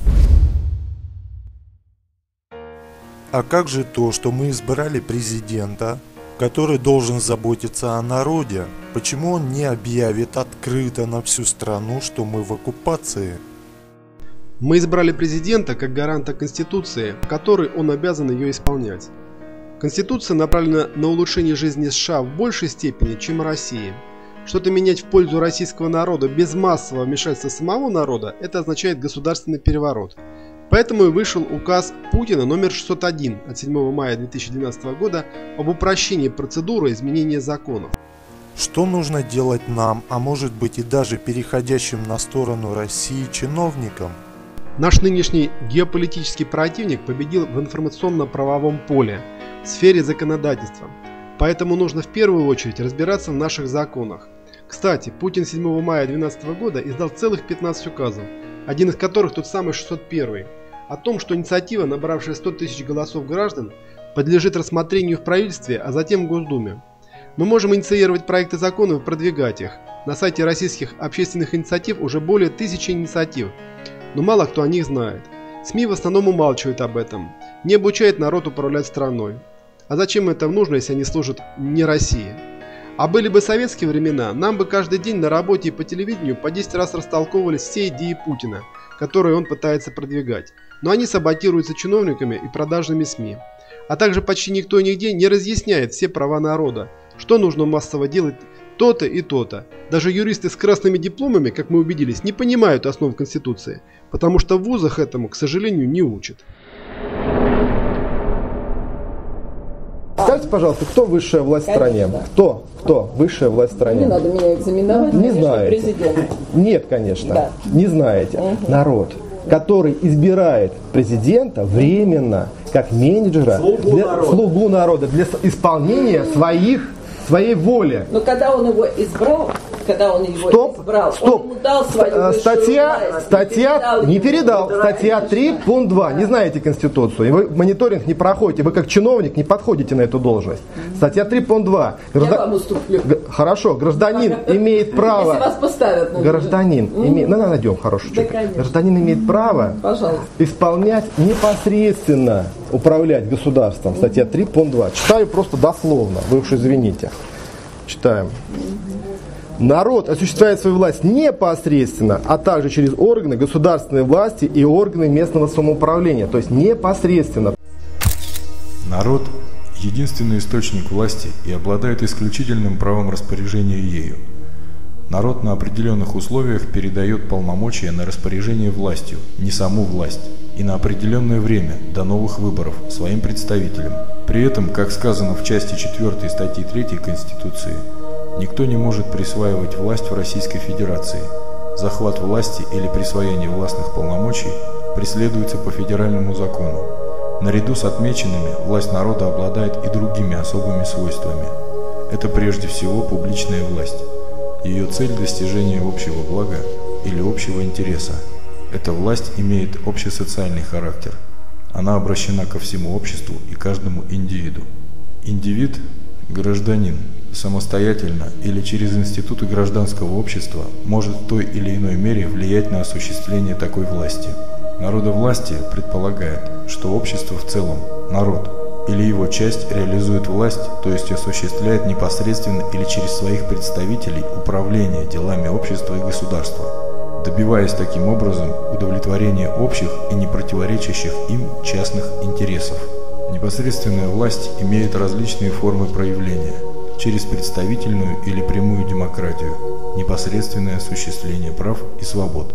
[SPEAKER 5] А как же то, что мы избрали президента, который должен заботиться о народе? Почему он не объявит открыто на всю страну, что мы в оккупации?
[SPEAKER 2] Мы избрали президента как гаранта Конституции, который он обязан ее исполнять. Конституция направлена на улучшение жизни США в большей степени, чем России. Что-то менять в пользу российского народа без массового вмешательства самого народа – это означает государственный переворот. Поэтому и вышел указ Путина номер шестьсот один от седьмого мая две тысячи двенадцатого года об упрощении процедуры изменения законов.
[SPEAKER 5] Что нужно делать нам, а может быть и даже переходящим на сторону России чиновникам?
[SPEAKER 2] Наш нынешний геополитический противник победил в информационно-правовом поле, в сфере законодательства. Поэтому нужно в первую очередь разбираться в наших законах. Кстати, Путин седьмого мая две тысячи двенадцатого года издал целых пятнадцать указов, один из которых тот самый шестьсот первый, о том, что инициатива, набравшая сто тысяч голосов граждан, подлежит рассмотрению в правительстве, а затем в Госдуме. Мы можем инициировать проекты законов и продвигать их. На сайте российских общественных инициатив уже более тысячи инициатив, но мало кто о них знает. СМИ в основном умалчивают об этом, не обучают народ управлять страной. А зачем это нужно, если они служат не России? А были бы советские времена, нам бы каждый день на работе и по телевидению по десять раз растолковывались все идеи Путина, которые он пытается продвигать. Но они саботируются чиновниками и продажными СМИ. А также почти никто и нигде не разъясняет все права народа, что нужно массово делать то-то и то-то. Даже юристы с красными дипломами, как мы убедились, не понимают основ Конституции, потому что в вузах этому, к сожалению, не учат.
[SPEAKER 17] Скажите, пожалуйста, кто высшая власть в стране? Кто? Кто высшая власть в стране?
[SPEAKER 7] Не надо меня экзаменовать,
[SPEAKER 17] не
[SPEAKER 7] конечно,
[SPEAKER 17] знаете.
[SPEAKER 7] президент.
[SPEAKER 17] Нет, конечно,
[SPEAKER 7] да.
[SPEAKER 17] не знаете. Угу. Народ, который избирает президента временно, как менеджера, слугу, для, народа. слугу народа, для исполнения своих, своей воли.
[SPEAKER 7] Но когда он его избрал, когда он его
[SPEAKER 17] Стоп,
[SPEAKER 7] избрал.
[SPEAKER 17] стоп.
[SPEAKER 7] Он ему дал свою
[SPEAKER 17] Статья,
[SPEAKER 7] власть,
[SPEAKER 17] статья, не передал.
[SPEAKER 7] не
[SPEAKER 17] Статья три, пункт два. Не знаете Конституцию. И вы мониторинг не проходите. Вы как чиновник не подходите на эту должность. Статья три, пункт два. Граждан...
[SPEAKER 7] Я вам уступлю.
[SPEAKER 17] Хорошо, гражданин имеет право...
[SPEAKER 7] Если вас поставят на
[SPEAKER 17] Гражданин имеет... Ну, найдем хороший
[SPEAKER 7] да,
[SPEAKER 17] человек. Гражданин имеет право
[SPEAKER 7] Пожалуйста.
[SPEAKER 17] исполнять непосредственно, управлять государством. Статья три, пункт два. Читаю просто дословно. Вы уж извините. Читаем. Народ осуществляет свою власть непосредственно, а также через органы государственной власти и органы местного самоуправления. То есть непосредственно.
[SPEAKER 1] Народ – единственный источник власти и обладает исключительным правом распоряжения ею. Народ на определенных условиях передает полномочия на распоряжение властью, не саму власть, и на определенное время, до новых выборов, своим представителям. При этом, как сказано в части четвёртой статьи третьей Конституции, никто не может присваивать власть в Российской Федерации. Захват власти или присвоение властных полномочий преследуется по федеральному закону. Наряду с отмеченными, власть народа обладает и другими особыми свойствами. Это прежде всего публичная власть. Ее цель – достижение общего блага или общего интереса. Эта власть имеет общесоциальный характер. Она обращена ко всему обществу и каждому индивиду. Индивид – гражданин. Самостоятельно или через институты гражданского общества может в той или иной мере влиять на осуществление такой власти. Народовластие предполагает, что общество в целом, народ или его часть реализует власть, то есть осуществляет непосредственно или через своих представителей управление делами общества и государства, добиваясь таким образом удовлетворения общих и не противоречащих им частных интересов. Непосредственная власть имеет различные формы проявления. Через представительную или прямую демократию, непосредственное осуществление прав и свобод.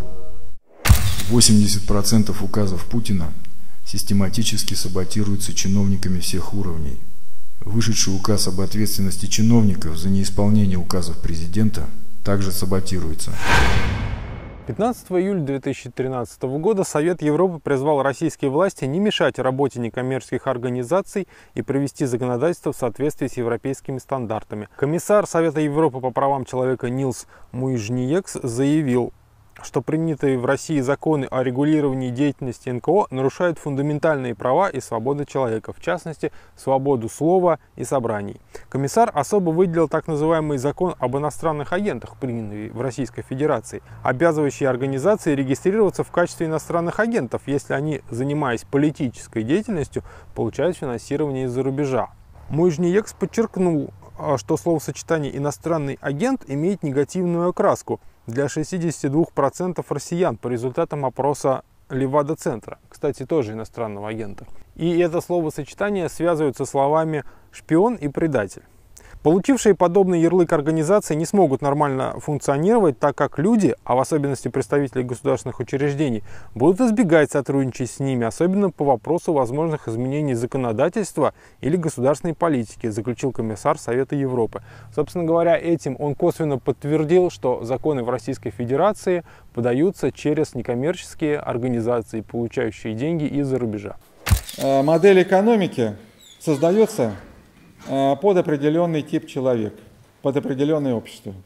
[SPEAKER 1] восемьдесят процентов указов Путина систематически саботируются чиновниками всех уровней. Вышедший указ об ответственности чиновников за неисполнение указов президента также саботируется.
[SPEAKER 11] пятнадцатого июля две тысячи тринадцатого года Совет Европы призвал российские власти не мешать работе некоммерческих организаций и привести законодательство в соответствии с европейскими стандартами. Комиссар Совета Европы по правам человека Нилс Муижниекс заявил, что принятые в России законы о регулировании деятельности эн ка о нарушают фундаментальные права и свободы человека, в частности, свободу слова и собраний. Комиссар особо выделил так называемый закон об иностранных агентах, принятый в Российской Федерации, обязывающий организации регистрироваться в качестве иностранных агентов, если они, занимаясь политической деятельностью, получают финансирование из-за рубежа. Муижниекс подчеркнул, что словосочетание «иностранный агент» имеет негативную окраску для шестидесяти двух процентов россиян по результатам опроса Левада-центра, кстати, тоже иностранного агента. И это словосочетание связывают со словами «шпион» и «предатель». Получившие подобный ярлык организации не смогут нормально функционировать, так как люди, а в особенности представители государственных учреждений, будут избегать сотрудничать с ними, особенно по вопросу возможных изменений законодательства или государственной политики, заключил комиссар Совета Европы. Собственно говоря, этим он косвенно подтвердил, что законы в Российской Федерации подаются через некоммерческие организации, получающие деньги из-за рубежа.
[SPEAKER 18] Модель экономики создается под определенный тип человека, под определенное общество.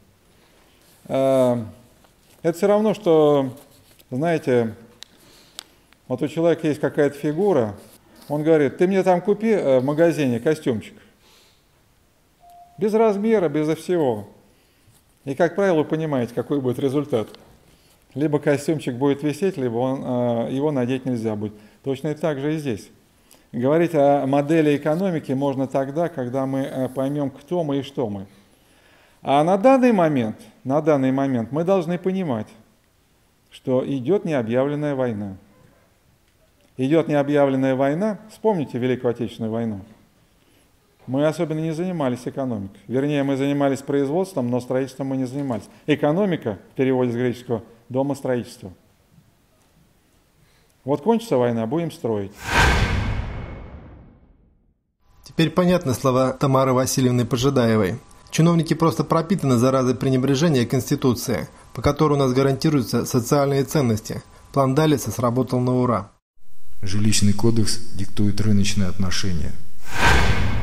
[SPEAKER 18] Это все равно, что, знаете, вот у человека есть какая-то фигура, он говорит: ты мне там купи в магазине костюмчик. Без размера, безо всего. И, как правило, вы понимаете, какой будет результат. Либо костюмчик будет висеть, либо он, его надеть нельзя будет. Точно и так же и здесь. Говорить о модели экономики можно тогда, когда мы поймем, кто мы и что мы. А на данный момент, на данный момент мы должны понимать, что идет необъявленная война. Идет необъявленная война, вспомните Великую Отечественную войну. Мы особенно не занимались экономикой. Вернее, мы занимались производством, но строительством мы не занимались. Экономика, в переводе с греческого, домостроительство. Вот кончится война, будем строить.
[SPEAKER 17] Теперь понятны слова Тамары Васильевны Пожидаевой. Чиновники просто пропитаны заразой пренебрежения Конституции, по которой у нас гарантируются социальные ценности. План Далиса сработал на ура.
[SPEAKER 1] Жилищный кодекс диктует рыночные отношения.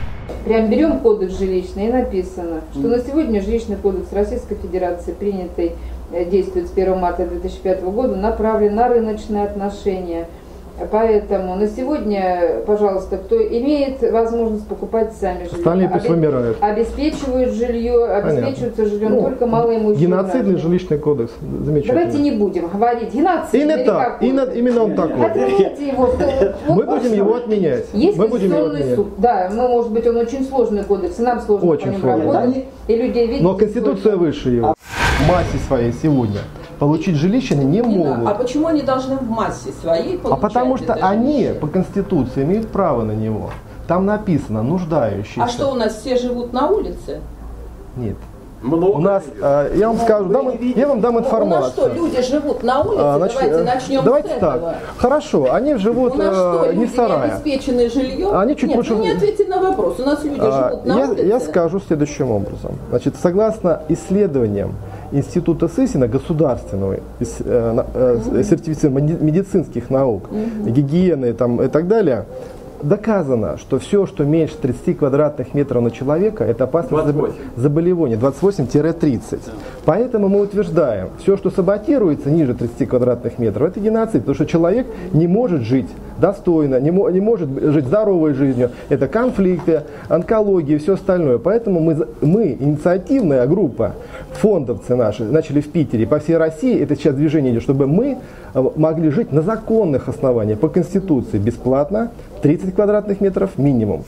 [SPEAKER 19] Прям берем кодекс жилищный и написано, что на сегодня жилищный кодекс Российской Федерации, принятый, действует с первого марта две тысячи пятого года, направлен на рыночные отношения. Поэтому на сегодня, пожалуйста, кто имеет возможность покупать сами жилье,
[SPEAKER 17] остальные пусть вымирают.
[SPEAKER 19] Обеспечивают жилье, обеспечиваются жильем ну, только малоимущие.
[SPEAKER 17] Геноцидный жилищный кодекс, замечательно.
[SPEAKER 19] Давайте не будем говорить геноцид.
[SPEAKER 17] Именно так, именно он такой.
[SPEAKER 19] Его,
[SPEAKER 17] мы будем его отменять.
[SPEAKER 19] Есть
[SPEAKER 17] мы будем его отменять.
[SPEAKER 19] Суд. Да, мы, может быть, он очень сложный кодекс, и нам сложно
[SPEAKER 17] очень
[SPEAKER 19] по ним
[SPEAKER 17] сложный.
[SPEAKER 19] работать, и людей видеть.
[SPEAKER 17] Но Конституция сложно. Выше его. В массе своей сегодня получить жилище они не могут.
[SPEAKER 7] А почему они должны в массе своей получать?
[SPEAKER 17] А потому что они
[SPEAKER 7] жилище?
[SPEAKER 17] по Конституции имеют право на него. Там написано нуждающиеся.
[SPEAKER 7] А что у нас все живут на улице?
[SPEAKER 17] Нет. Много у нас, э, я вам скажу, дам, я вам дам информацию.
[SPEAKER 7] У нас что, люди живут на улице? А, нач... Давайте начнем
[SPEAKER 17] Давайте
[SPEAKER 7] с
[SPEAKER 17] так.
[SPEAKER 7] этого.
[SPEAKER 17] Хорошо, они живут
[SPEAKER 7] у нас что,
[SPEAKER 17] э, не в сарае.
[SPEAKER 7] Не обеспеченные жильем?
[SPEAKER 17] Они чуть
[SPEAKER 7] Нет,
[SPEAKER 17] лучше...
[SPEAKER 7] вы не ответите на вопрос. У нас люди а, живут на
[SPEAKER 17] я,
[SPEAKER 7] улице.
[SPEAKER 17] Я скажу следующим образом. Значит, согласно исследованиям Института Сысина, государственного, э, э, сертифицированных медицинских наук, mm-hmm. гигиены там, и так далее, доказано, что все, что меньше тридцати квадратных метров на человека, это опасность заболевания, двадцать восемь тридцать. Да. Поэтому мы утверждаем, все, что саботируется ниже тридцати квадратных метров, это геноцид, потому что человек не может жить достойно, не, мо- не может жить здоровой жизнью. Это конфликты, онкология и все остальное. Поэтому мы, мы, инициативная группа, фондовцы наши, начали в Питере, по всей России, это сейчас движение идет, чтобы мы могли жить на законных основаниях, по Конституции, бесплатно, тридцать квадратных метров минимум.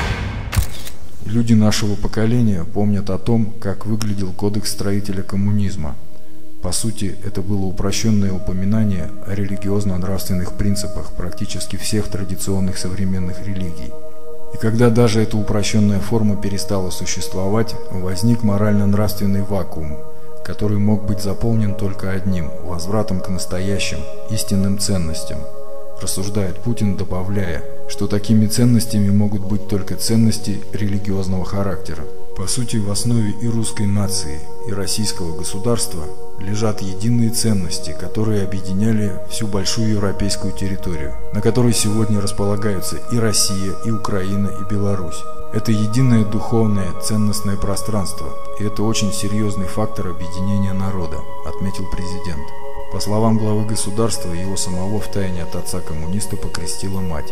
[SPEAKER 1] Люди нашего поколения помнят о том, как выглядел кодекс строителя коммунизма. По сути, это было упрощенное упоминание о религиозно-нравственных принципах практически всех традиционных современных религий. И когда даже эта упрощенная форма перестала существовать, возник морально-нравственный вакуум, который мог быть заполнен только одним – возвратом к настоящим, истинным ценностям. Рассуждает Путин, добавляя, что такими ценностями могут быть только ценности религиозного характера. По сути, в основе и русской нации, и российского государства лежат единые ценности, которые объединяли всю большую европейскую территорию, на которой сегодня располагаются и Россия, и Украина, и Беларусь. Это единое духовное ценностное пространство, и это очень серьезный фактор объединения народа, отметил президент. По словам главы государства, его самого втайне от отца-коммуниста покрестила мать.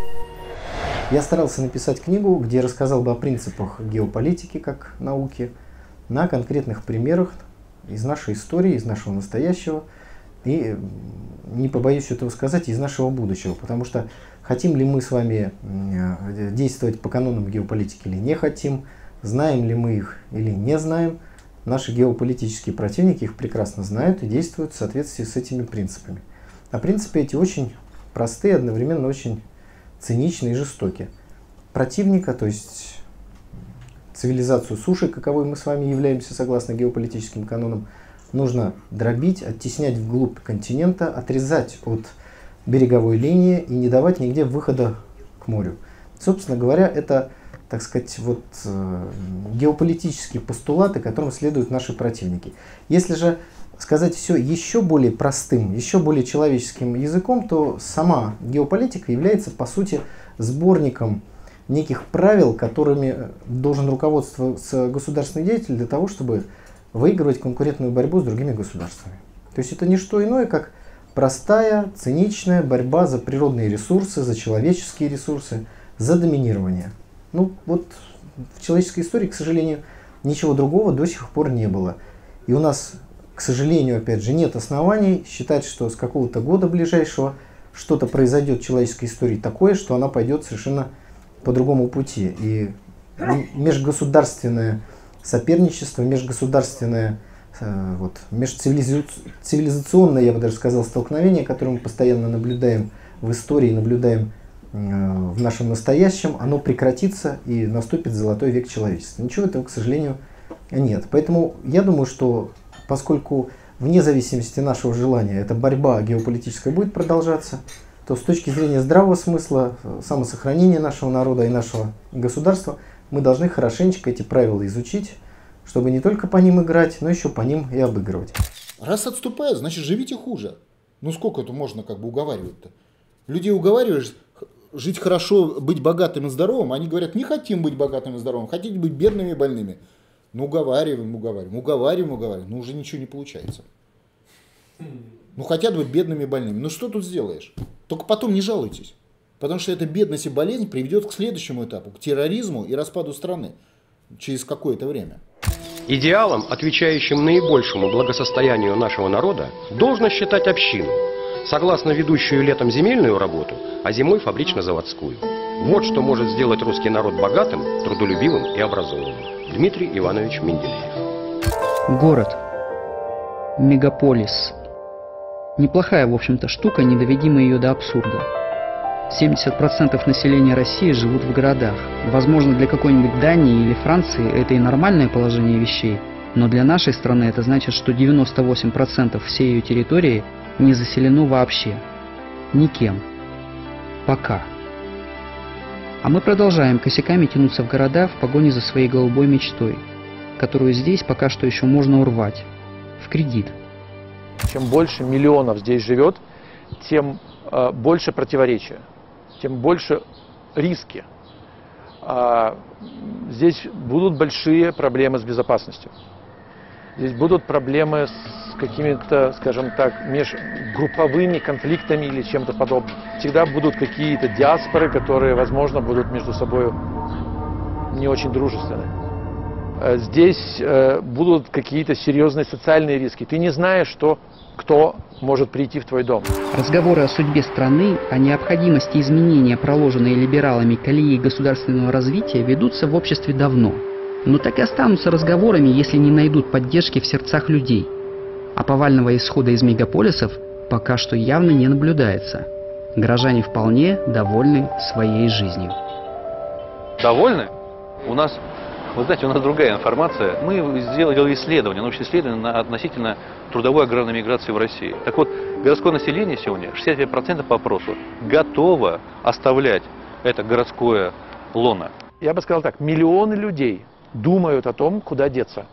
[SPEAKER 9] Я старался написать книгу, где рассказал бы о принципах геополитики как науки, на конкретных примерах из нашей истории, из нашего настоящего, и, не побоюсь этого сказать, из нашего будущего. Потому что хотим ли мы с вами действовать по канонам геополитики или не хотим, знаем ли мы их или не знаем, наши геополитические противники их прекрасно знают и действуют в соответствии с этими принципами. А принципы эти очень простые, одновременно очень циничные и жестокие. Противника, то есть цивилизацию суши, каковой мы с вами являемся согласно геополитическим канонам, нужно дробить, оттеснять вглубь континента, отрезать от береговой линии и не давать нигде выхода к морю. Собственно говоря, это, так сказать, вот, э, геополитические постулаты, которым следуют наши противники. Если же сказать все еще более простым, еще более человеческим языком, то сама геополитика является, по сути, сборником неких правил, которыми должен руководствоваться государственный деятель для того, чтобы выигрывать конкурентную борьбу с другими государствами. То есть это не что иное, как простая, циничная борьба за природные ресурсы, за человеческие ресурсы, за доминирование. Ну вот в человеческой истории, к сожалению, ничего другого до сих пор не было. И у нас, к сожалению, опять же, нет оснований считать, что с какого-то года ближайшего что-то произойдет в человеческой истории такое, что она пойдет совершенно по другому пути. И межгосударственное соперничество, межгосударственное, вот, межцивилизационное, я бы даже сказал, столкновение, которое мы постоянно наблюдаем в истории, наблюдаем в нашем настоящем, оно прекратится и наступит золотой век человечества. Ничего этого, к сожалению, нет. Поэтому я думаю, что поскольку вне зависимости нашего желания эта борьба геополитическая будет продолжаться, то с точки зрения здравого смысла, самосохранения нашего народа и нашего государства, мы должны хорошенечко эти правила изучить, чтобы не только по ним играть, но еще по ним и обыгрывать.
[SPEAKER 6] Раз отступают, значит живите хуже. Ну сколько это можно как бы уговаривать-то? Людей уговариваешь,
[SPEAKER 9] жить хорошо, быть богатым и здоровым, они говорят, не хотим быть богатым и здоровым, хотите быть бедными и больными. Ну, уговариваем, уговариваем, уговариваем, уговариваем, но уже ничего не получается. Ну, хотят быть бедными и больными. Ну, что тут сделаешь? Только потом не жалуйтесь. Потому что эта бедность и болезнь приведет к следующему этапу, к терроризму и распаду страны через какое-то время.
[SPEAKER 20] Идеалом, отвечающим наибольшему благосостоянию нашего народа, должно считать общину, согласно ведущую летом земельную работу, а зимой фабрично-заводскую. Вот что может сделать русский народ богатым, трудолюбивым и образованным. Дмитрий Иванович Менделеев.
[SPEAKER 21] Город. Мегаполис. Неплохая, в общем-то, штука, не доведим мы ее до абсурда. семьдесят процентов населения России живут в городах. Возможно, для какой-нибудь Дании или Франции это и нормальное положение вещей, но для нашей страны это значит, что девяносто восемь процентов всей ее территории не заселено вообще. Никем. Пока. А мы продолжаем косяками тянуться в города в погоне за своей голубой мечтой, которую здесь пока что еще можно урвать. В кредит.
[SPEAKER 22] Чем больше миллионов здесь живет, тем э, больше противоречия, тем больше риски. А, здесь будут большие проблемы с безопасностью. Здесь будут проблемы с какими-то, скажем так, межгрупповыми конфликтами или чем-то подобным. Всегда будут какие-то диаспоры, которые, возможно, будут между собой не очень дружественны. Здесь э, будут какие-то серьезные социальные риски. Ты не знаешь, что, кто может прийти в твой дом.
[SPEAKER 21] Разговоры о судьбе страны, о необходимости изменения проложенной либералами колеи государственного развития ведутся в обществе давно. Но так и останутся разговорами, если не найдут поддержки в сердцах людей. А повального исхода из мегаполисов пока что явно не наблюдается. Горожане вполне довольны своей жизнью.
[SPEAKER 23] Довольны? У нас... Вы знаете, у нас другая информация. Мы сделали исследование, научное исследование относительно трудовой аграрной миграции в России. Так вот, городское население сегодня, шестьдесят пять процентов по опросу, готово оставлять это городское лоно.
[SPEAKER 22] Я бы сказал так, миллионы людей думают о том, куда деться.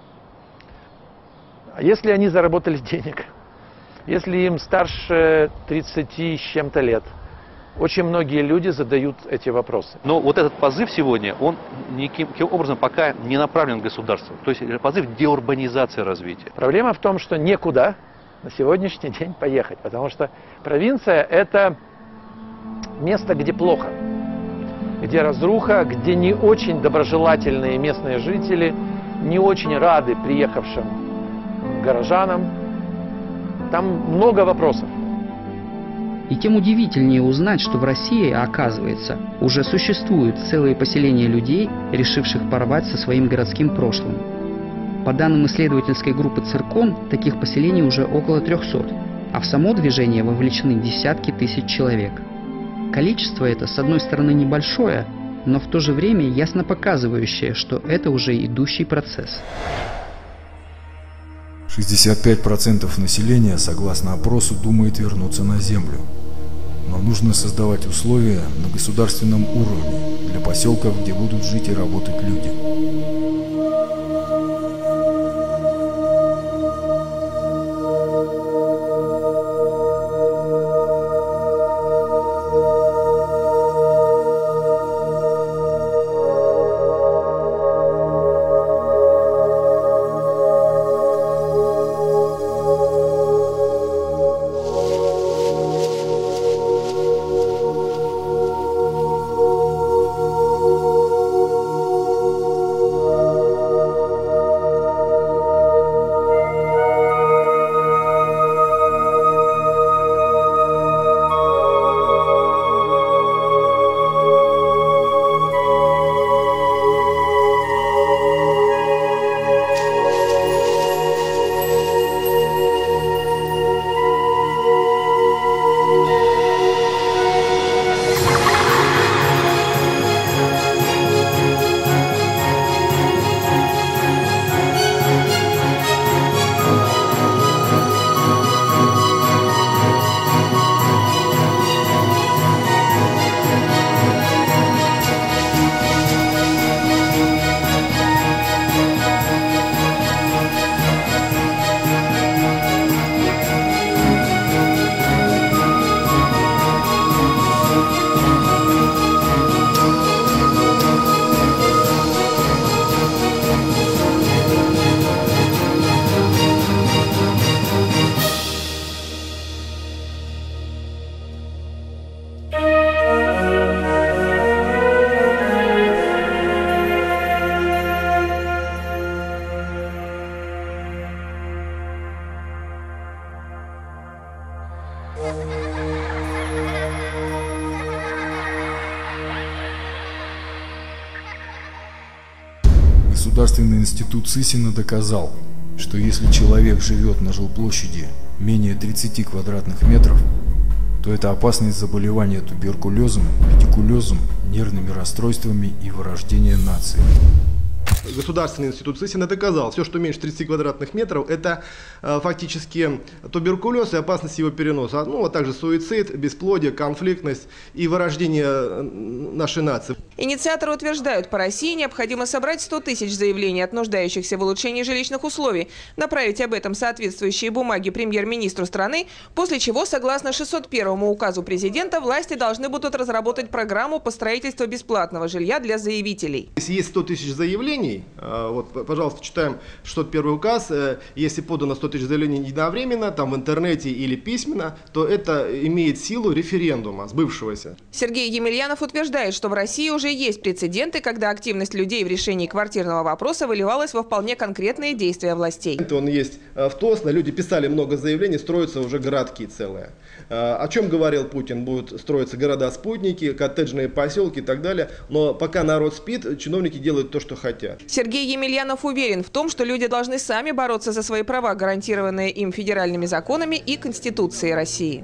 [SPEAKER 22] А если они заработали денег, если им старше тридцати с чем-то лет, очень многие люди задают эти вопросы.
[SPEAKER 23] Но вот этот позыв сегодня, он никаким образом пока не направлен государством. То есть позыв деурбанизации развития.
[SPEAKER 22] Проблема в том, что некуда на сегодняшний день поехать. Потому что провинция – это место, где плохо. Где разруха, где не очень доброжелательные местные жители, не очень рады приехавшим горожанам. Там много вопросов.
[SPEAKER 21] И тем удивительнее узнать, что в России, оказывается, уже существуют целые поселения людей, решивших порвать со своим городским прошлым. По данным исследовательской группы «Циркон», таких поселений уже около трехсот, а в само движение вовлечены десятки тысяч человек. Количество это, с одной стороны, небольшое, но в то же время ясно показывающее, что это уже идущий процесс.
[SPEAKER 1] шестьдесят пять процентов населения, согласно опросу, думает вернуться на Землю. Но нужно создавать условия на государственном уровне для поселков, где будут жить и работать люди. Государственный институт Сысина доказал, что если человек живет на жилплощади менее тридцати квадратных метров, то это опасность заболевания туберкулезом, педикулезом, нервными расстройствами и вырождения нации.
[SPEAKER 2] Государственный институт Сысина доказал, все, что меньше тридцати квадратных метров, это э, фактически туберкулез и опасность его переноса. Ну, а также суицид, бесплодие, конфликтность и вырождение нашей нации.
[SPEAKER 3] Инициаторы утверждают, по России необходимо собрать сто тысяч заявлений от нуждающихся в улучшении жилищных условий, направить об этом соответствующие бумаги премьер-министру страны, после чего, согласно шестьсот первому указу президента, власти должны будут разработать программу по строительству бесплатного жилья для заявителей.
[SPEAKER 2] Если есть сто тысяч заявлений, вот, пожалуйста, читаем шестьсот первый указ, если подано сто тысяч заявлений единовременно, там в интернете или письменно, то это имеет силу референдума сбывшегося.
[SPEAKER 3] Сергей Емельянов утверждает, что в России уже есть прецеденты, когда активность людей в решении квартирного вопроса выливалась во вполне конкретные действия властей.
[SPEAKER 2] Он есть в Тосно, люди писали много заявлений, строятся уже городки целые. О чем говорил Путин? Будут строиться города-спутники, коттеджные поселки и так далее. Но пока народ спит, чиновники делают то, что хотят.
[SPEAKER 3] Сергей Емельянов уверен в том, что люди должны сами бороться за свои права, гарантированные им федеральными законами и Конституцией России.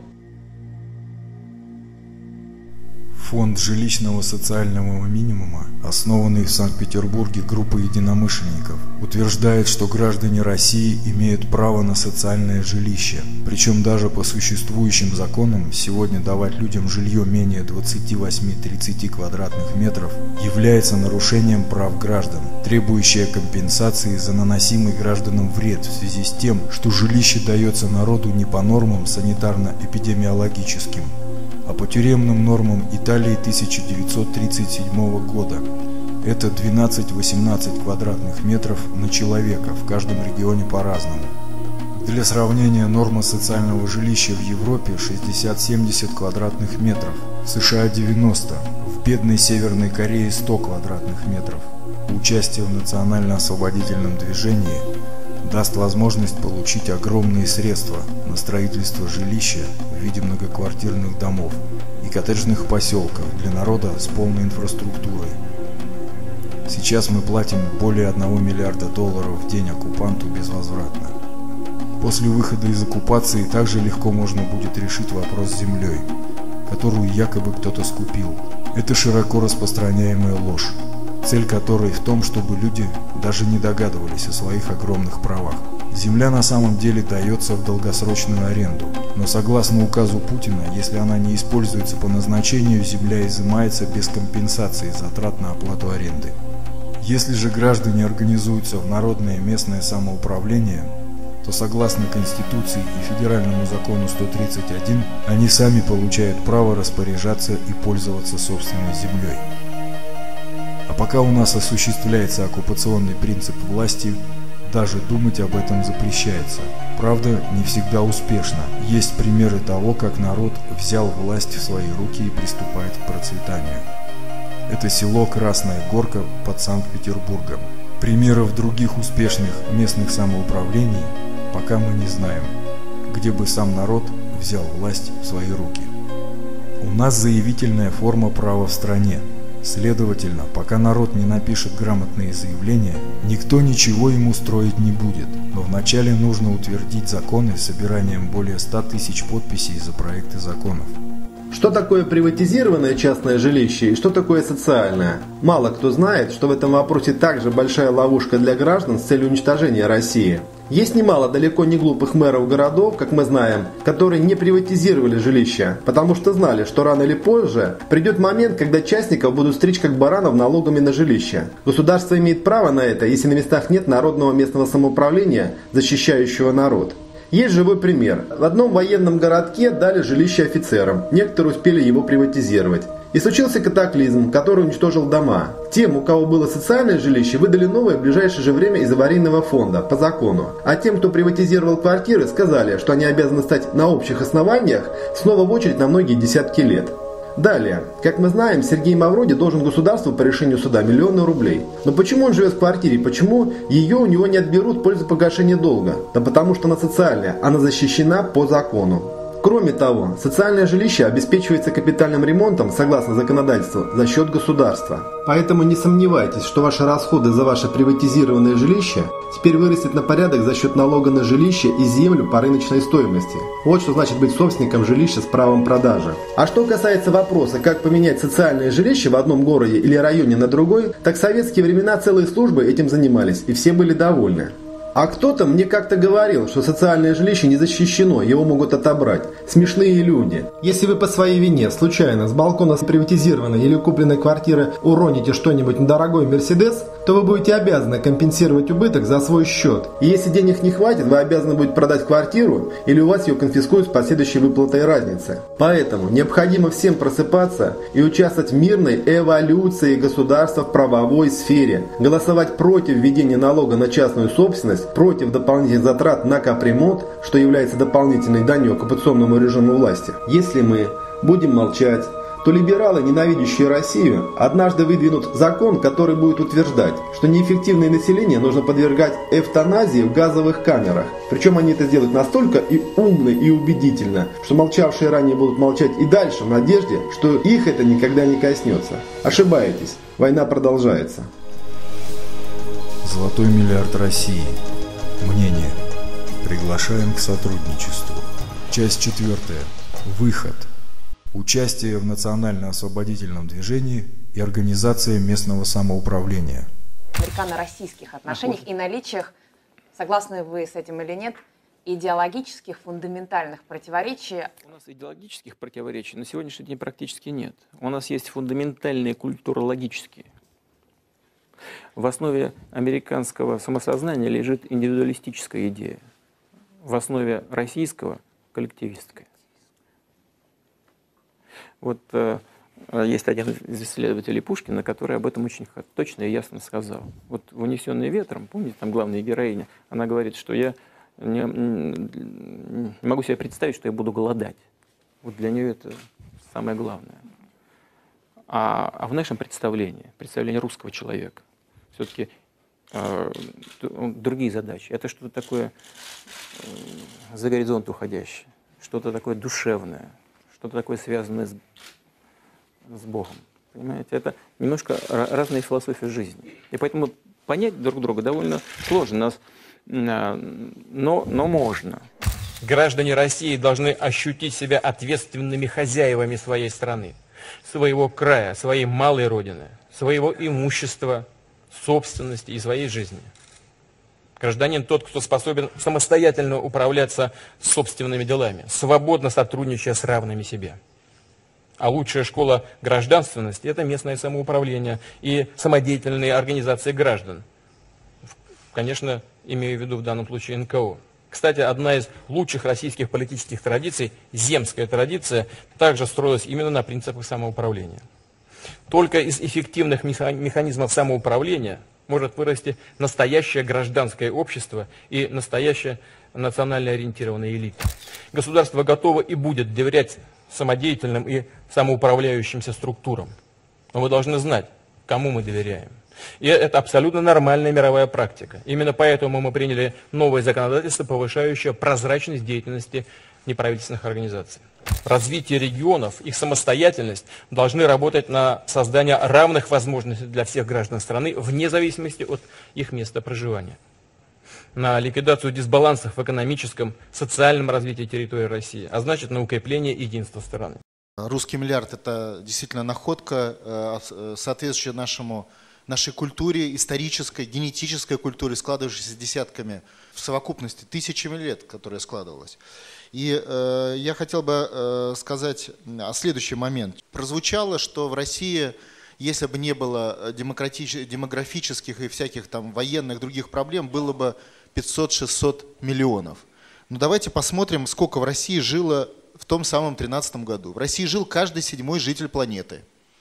[SPEAKER 1] Фонд жилищного социального минимума, основанный в Санкт-Петербурге группой единомышленников, утверждает, что граждане России имеют право на социальное жилище. Причем даже по существующим законам сегодня давать людям жилье менее двадцати восьми-тридцати квадратных метров является нарушением прав граждан, требующее компенсации за наносимый гражданам вред в связи с тем, что жилище дается народу не по нормам санитарно-эпидемиологическим, а по тюремным нормам Италии тысяча девятьсот тридцать седьмого года. Это двенадцать-восемнадцать квадратных метров на человека, в каждом регионе по-разному. Для сравнения, норма социального жилища в Европе шестьдесят-семьдесят квадратных метров, в США девяносто, в бедной Северной Корее сто квадратных метров. Участие в национально-освободительном движении даст возможность получить огромные средства на строительство жилища в виде многоквартирных домов и коттеджных поселков для народа с полной инфраструктурой. Сейчас мы платим более одного миллиарда долларов в день оккупанту безвозвратно. После выхода из оккупации также легко можно будет решить вопрос с землей, которую якобы кто-то скупил. Это широко распространяемая ложь, цель которой в том, чтобы люди даже не догадывались о своих огромных правах. Земля на самом деле дается в долгосрочную аренду, но согласно указу Путина, если она не используется по назначению, земля изымается без компенсации затрат на оплату аренды. Если же граждане организуются в народное местное самоуправление, то согласно Конституции и федеральному закону сто тридцать один, они сами получают право распоряжаться и пользоваться собственной землей. А пока у нас осуществляется оккупационный принцип власти, даже думать об этом запрещается. Правда, не всегда успешно. Есть примеры того, как народ взял власть в свои руки и приступает к процветанию. Это село Красная Горка под Санкт-Петербургом. Примеров других успешных местных самоуправлений пока мы не знаем, где бы сам народ взял власть в свои руки. У нас заявительная форма права в стране. Следовательно, пока народ не напишет грамотные заявления, никто ничего ему строить не будет. Но вначале нужно утвердить законы с собиранием более ста тысяч подписей за проекты законов.
[SPEAKER 2] Что такое приватизированное частное жилище и что такое социальное? Мало кто знает, что в этом вопросе также большая ловушка для граждан с целью уничтожения России. Есть немало далеко не глупых мэров городов, как мы знаем, которые не приватизировали жилища, потому что знали, что рано или позже придет момент, когда частников будут стричь как баранов налогами на жилище. Государство имеет право на это, если на местах нет народного местного самоуправления, защищающего народ. Есть живой пример. В одном военном городке дали жилище офицерам, некоторые успели его приватизировать. И случился катаклизм, который уничтожил дома. Тем, у кого было социальное жилище, выдали новое в ближайшее же время из аварийного фонда, по закону. А тем, кто приватизировал квартиры, сказали, что они обязаны стать на общих основаниях снова в очередь на многие десятки лет. Далее, как мы знаем, Сергей Мавроди должен государству по решению суда миллионы рублей. Но почему он живет в квартире, почему ее у него не отберут в пользу погашения долга? Да потому что она социальная, она защищена по закону.
[SPEAKER 17] Кроме того, социальное жилище обеспечивается капитальным ремонтом, согласно законодательству, за счет государства. Поэтому не сомневайтесь, что ваши расходы за ваше приватизированное жилище теперь вырастет на порядок за счет налога на жилище и землю по рыночной стоимости. Вот что значит быть собственником жилища с правом продажи. А что касается вопроса, как поменять социальное жилище в одном городе или районе на другой, так в советские времена целые службы этим занимались, и все были довольны. А кто-то мне как-то говорил, что социальное жилище не защищено, его могут отобрать. Смешные люди. Если вы по своей вине случайно с балкона приватизированной или купленной квартиры уроните что-нибудь на дорогой Мерседес, то вы будете обязаны компенсировать убыток за свой счет. И если денег не хватит, вы обязаны будете продать квартиру или у вас ее конфискуют с последующей выплатой разницы. Поэтому необходимо всем просыпаться и участвовать в мирной эволюции государства в правовой сфере. Голосовать против введения налога на частную собственность, против дополнительных затрат на капремонт, что является дополнительной данью оккупационному режиму власти. Если мы будем молчать, то либералы, ненавидящие Россию, однажды выдвинут закон, который будет утверждать, что неэффективное население нужно подвергать эвтаназии в газовых камерах. Причем они это сделают настолько и умно, и убедительно, что молчавшие ранее будут молчать и дальше в надежде, что их это никогда не коснется. Ошибаетесь. Война продолжается.
[SPEAKER 1] Золотой миллиард России. Мнение. Приглашаем к сотрудничеству. Часть четвертая. Выход. Участие в национально-освободительном движении и организация местного самоуправления.
[SPEAKER 4] Американо-российских отношениях и наличиях, согласны вы с этим или нет, идеологических фундаментальных противоречий.
[SPEAKER 14] У нас идеологических противоречий на сегодняшний день практически нет. У нас есть фундаментальные культурологические. В основе американского самосознания лежит индивидуалистическая идея. В основе российского – коллективистская. Вот э, есть один из исследователей Пушкина, который об этом очень точно и ясно сказал. Вот в «Унесенные ветром», помните, там главная героиня, она говорит, что я не, не могу себе представить, что я буду голодать. Вот для нее это самое главное. А, а в нашем представлении, представлении русского человека, все-таки э, другие задачи. Это что-то такое э, за горизонт уходящее, что-то такое душевное, что-то такое связанное с, с Богом. Понимаете? Это немножко разные философии жизни. И поэтому понять друг друга довольно сложно, нас, но, но можно.
[SPEAKER 8] Граждане России должны ощутить себя ответственными хозяевами своей страны, своего края, своей малой родины, своего имущества, собственности и своей жизни. Гражданин тот, кто способен самостоятельно управляться собственными делами, свободно сотрудничая с равными себе. А лучшая школа гражданственности – это местное самоуправление и самодеятельные организации граждан. Конечно, имею в виду в данном случае эн ка о. Кстати, одна из лучших российских политических традиций, земская традиция, также строилась именно на принципах самоуправления. Только из эффективных механизмов самоуправления может вырасти настоящее гражданское общество и настоящая национально ориентированная элита. Государство готово и будет доверять самодеятельным и самоуправляющимся структурам. Но мы должны знать, кому мы доверяем. И это абсолютно нормальная мировая практика. Именно поэтому мы приняли новое законодательство, повышающее прозрачность деятельности неправительственных организаций. Развитие регионов, их самостоятельность должны работать на создание равных возможностей для всех граждан страны, вне зависимости от их места проживания. На ликвидацию дисбалансов в экономическом, социальном развитии территории России, а значит на укрепление единства страны.
[SPEAKER 6] Русский миллиард – это действительно находка, соответствующая нашему, нашей культуре, исторической, генетической культуре, складывающейся десятками, в совокупности тысячами лет, которая складывалась. И э, я хотел бы э, сказать о следующем моменте. Прозвучало, что в России, если бы не было демографических и всяких там военных других проблем, было бы пятьсот-шестьсот миллионов. Но давайте посмотрим, сколько в России жило в том самом тринадцатом году. В России жил каждый седьмой житель планеты.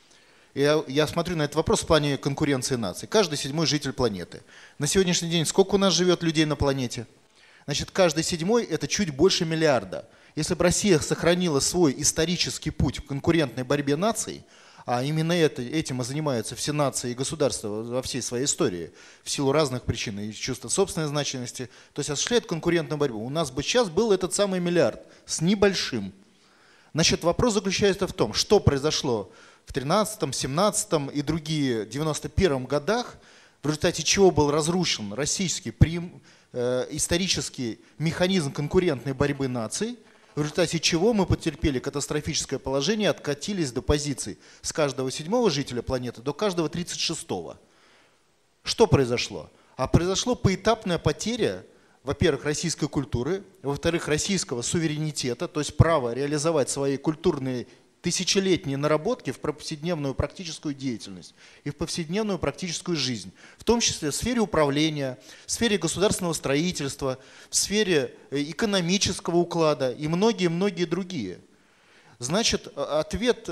[SPEAKER 6] Я, я смотрю на этот вопрос в плане конкуренции наций. Каждый седьмой житель планеты. На сегодняшний день сколько у нас живет людей на планете? Значит, каждый седьмой – это чуть больше миллиарда. Если бы Россия сохранила свой исторический путь в конкурентной борьбе наций, а именно это, этим и занимаются все нации и государства во всей своей истории, в силу разных причин и чувства собственной значимости, то есть осуществляет конкурентную борьбу. У нас бы сейчас был этот самый миллиард,
[SPEAKER 12] с небольшим. Значит, вопрос заключается в том, что произошло в тринадцатом, семнадцатом и другие девяносто первом годах, в результате чего был разрушен российский прим, э, исторический механизм конкурентной борьбы наций, в результате чего мы потерпели катастрофическое положение, откатились до позиций с каждого седьмого жителя планеты до каждого тридцать шестого. Что произошло? А произошло поэтапная потеря, во-первых, российской культуры, во-вторых, российского суверенитета, то есть права реализовать свои культурные тысячелетние наработки в повседневную практическую деятельность и в повседневную практическую жизнь, в том числе в сфере управления, в сфере государственного строительства, в сфере экономического уклада и многие-многие другие. Значит, ответ,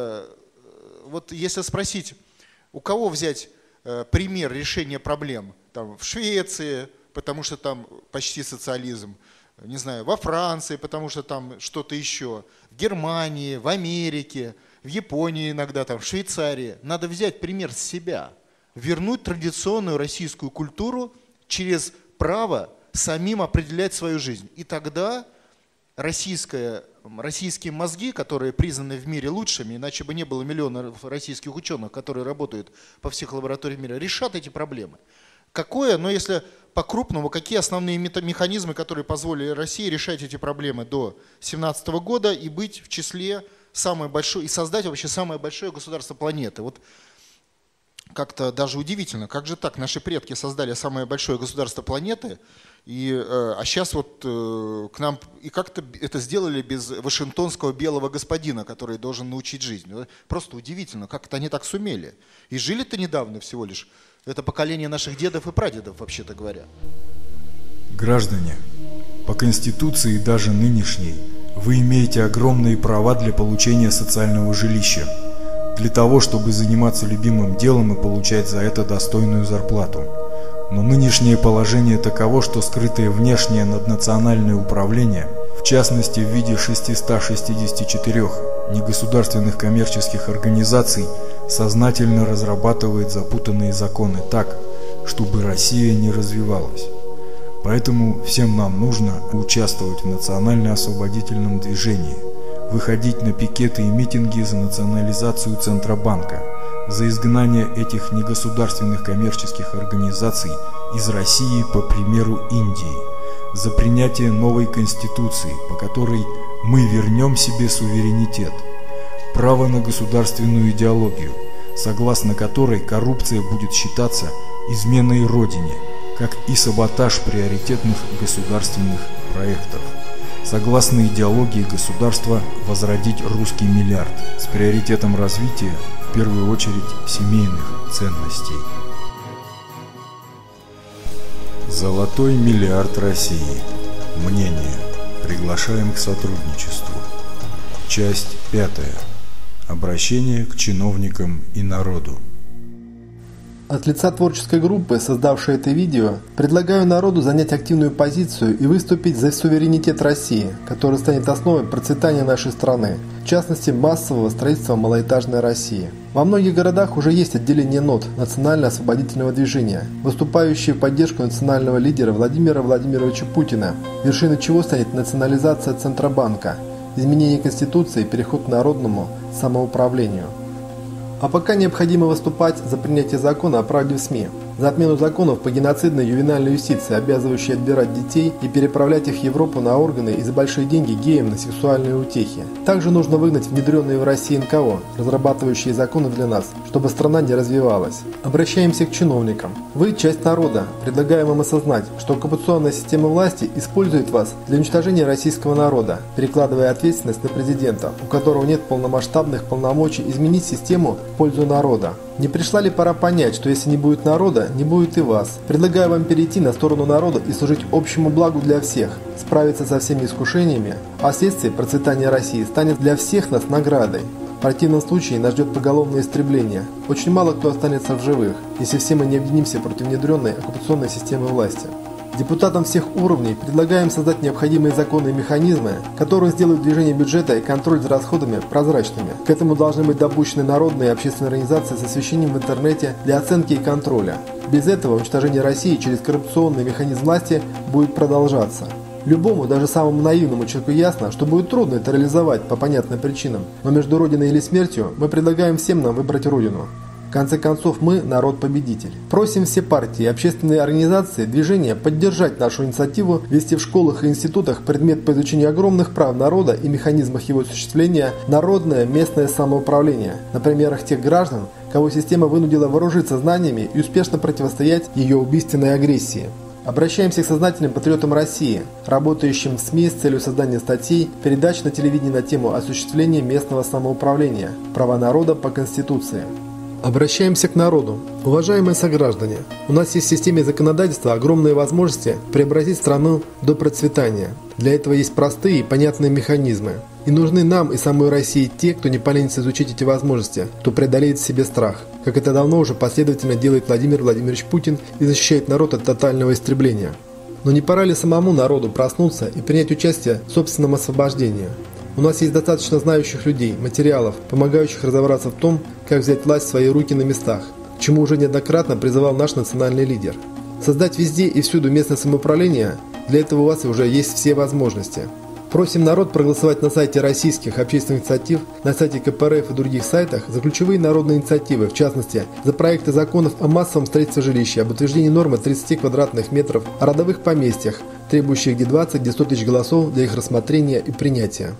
[SPEAKER 12] вот если спросить, у кого взять пример решения проблем, там, в Швеции, потому что там почти социализм, не знаю, во Франции, потому что там что-то еще, в Германии, в Америке, в Японии иногда, там, в Швейцарии. Надо взять пример с себя, вернуть традиционную российскую культуру через право самим определять свою жизнь. И тогда российская, российские мозги, которые признаны в мире лучшими, иначе бы не было миллионов российских ученых, которые работают по всех лабораториях мира, решат эти проблемы. Какое, но если по-крупному, какие основные механизмы, которые позволили России решать эти проблемы до две тысячи семнадцатого года и быть в числе самой большой, и создать вообще самое большое государство планеты? Вот как-то даже удивительно, как же так, наши предки создали самое большое государство планеты, и, а сейчас вот к нам, и как-то это сделали без вашингтонского белого господина, который должен научить жизнь. Просто удивительно, как это они так сумели. И жили-то недавно всего лишь. Это поколение наших дедов и прадедов, вообще-то говоря.
[SPEAKER 1] Граждане, по Конституции, даже нынешней, вы имеете огромные права для получения социального жилища, для того, чтобы заниматься любимым делом и получать за это достойную зарплату. Но нынешнее положение таково, что скрытое внешнее наднациональное управление, в частности в виде шестисот шестидесяти четырёх негосударственных коммерческих организаций, сознательно разрабатывает запутанные законы так, чтобы Россия не развивалась. Поэтому всем нам нужно участвовать в национально-освободительном движении, выходить на пикеты и митинги за национализацию Центробанка, за изгнание этих негосударственных коммерческих организаций из России по примеру Индии, за принятие новой Конституции, по которой мы вернем себе суверенитет, право на государственную идеологию, согласно которой коррупция будет считаться изменой Родине, как и саботаж приоритетных государственных проектов. Согласно идеологии государства возродить русский миллиард с приоритетом развития, в первую очередь, семейных ценностей. Золотой миллиард России. Мнение. Приглашаем к сотрудничеству. Часть пятая. Обращение к чиновникам и народу.
[SPEAKER 17] От лица творческой группы, создавшей это видео, предлагаю народу занять активную позицию и выступить за суверенитет России, который станет основой процветания нашей страны, в частности массового строительства малоэтажной России. Во многих городах уже есть отделение НОТ – Национально-освободительного движения, выступающие в поддержку национального лидера Владимира Владимировича Путина, вершиной чего станет национализация Центробанка, изменение Конституции и переход к народному самоуправлению. А пока необходимо выступать за принятие закона о правде в СМИ, за отмену законов по геноцидной ювенальной юстиции, обязывающей отбирать детей и переправлять их в Европу на органы и за большие деньги геям на сексуальные утехи. Также нужно выгнать внедренные в России эн ка о, разрабатывающие законы для нас, чтобы страна не развивалась. Обращаемся к чиновникам. Вы часть народа. Предлагаем вам осознать, что оккупационная система власти использует вас для уничтожения российского народа, перекладывая ответственность на президента, у которого нет полномасштабных полномочий изменить систему в пользу народа. Не пришла ли пора понять, что если не будет народа, не будет и вас? Предлагаю вам перейти на сторону народа и служить общему благу для всех, справиться со всеми искушениями, а вследствие процветания России станет для всех нас наградой. В противном случае нас ждет поголовное истребление. Очень мало кто останется в живых, если все мы не объединимся против внедренной оккупационной системы власти. Депутатам всех уровней предлагаем создать необходимые законы и механизмы, которые сделают движение бюджета и контроль за расходами прозрачными. К этому должны быть допущены народные и общественные организации с освещением в интернете для оценки и контроля. Без этого уничтожение России через коррупционный механизм власти будет продолжаться. Любому, даже самому наивному человеку ясно, что будет трудно это реализовать по понятным причинам, но между Родиной или смертью мы предлагаем всем нам выбрать Родину. В конце концов, мы – народ-победитель. Просим все партии, общественные организации, движения поддержать нашу инициативу, ввести в школах и институтах предмет по изучению огромных прав народа и механизмах его осуществления народное местное самоуправление, на примерах тех граждан, кого система вынудила вооружиться знаниями и успешно противостоять ее убийственной агрессии. Обращаемся к сознательным патриотам России, работающим в СМИ с целью создания статей, передач на телевидении на тему осуществления местного самоуправления, права народа по Конституции. Обращаемся к народу. Уважаемые сограждане, у нас есть в системе законодательства огромные возможности преобразить страну до процветания. Для этого есть простые и понятные механизмы. И нужны нам и самой России те, кто не поленится изучить эти возможности, кто преодолеет в себе страх, как это давно уже последовательно делает Владимир Владимирович Путин и защищает народ от тотального истребления. Но не пора ли самому народу проснуться и принять участие в собственном освобождении? У нас есть достаточно знающих людей, материалов, помогающих разобраться в том, как взять власть в свои руки на местах, к чему уже неоднократно призывал наш национальный лидер. Создать везде и всюду местное самоуправление, для этого у вас уже есть все возможности. Просим народ проголосовать на сайте российских общественных инициатив, на сайте ка пэ эр эф и других сайтах за ключевые народные инициативы, в частности, за проекты законов о массовом строительстве жилища, об утверждении нормы тридцати квадратных метров, о родовых поместьях, требующих где двадцать, где сто тысяч голосов для их рассмотрения и принятия.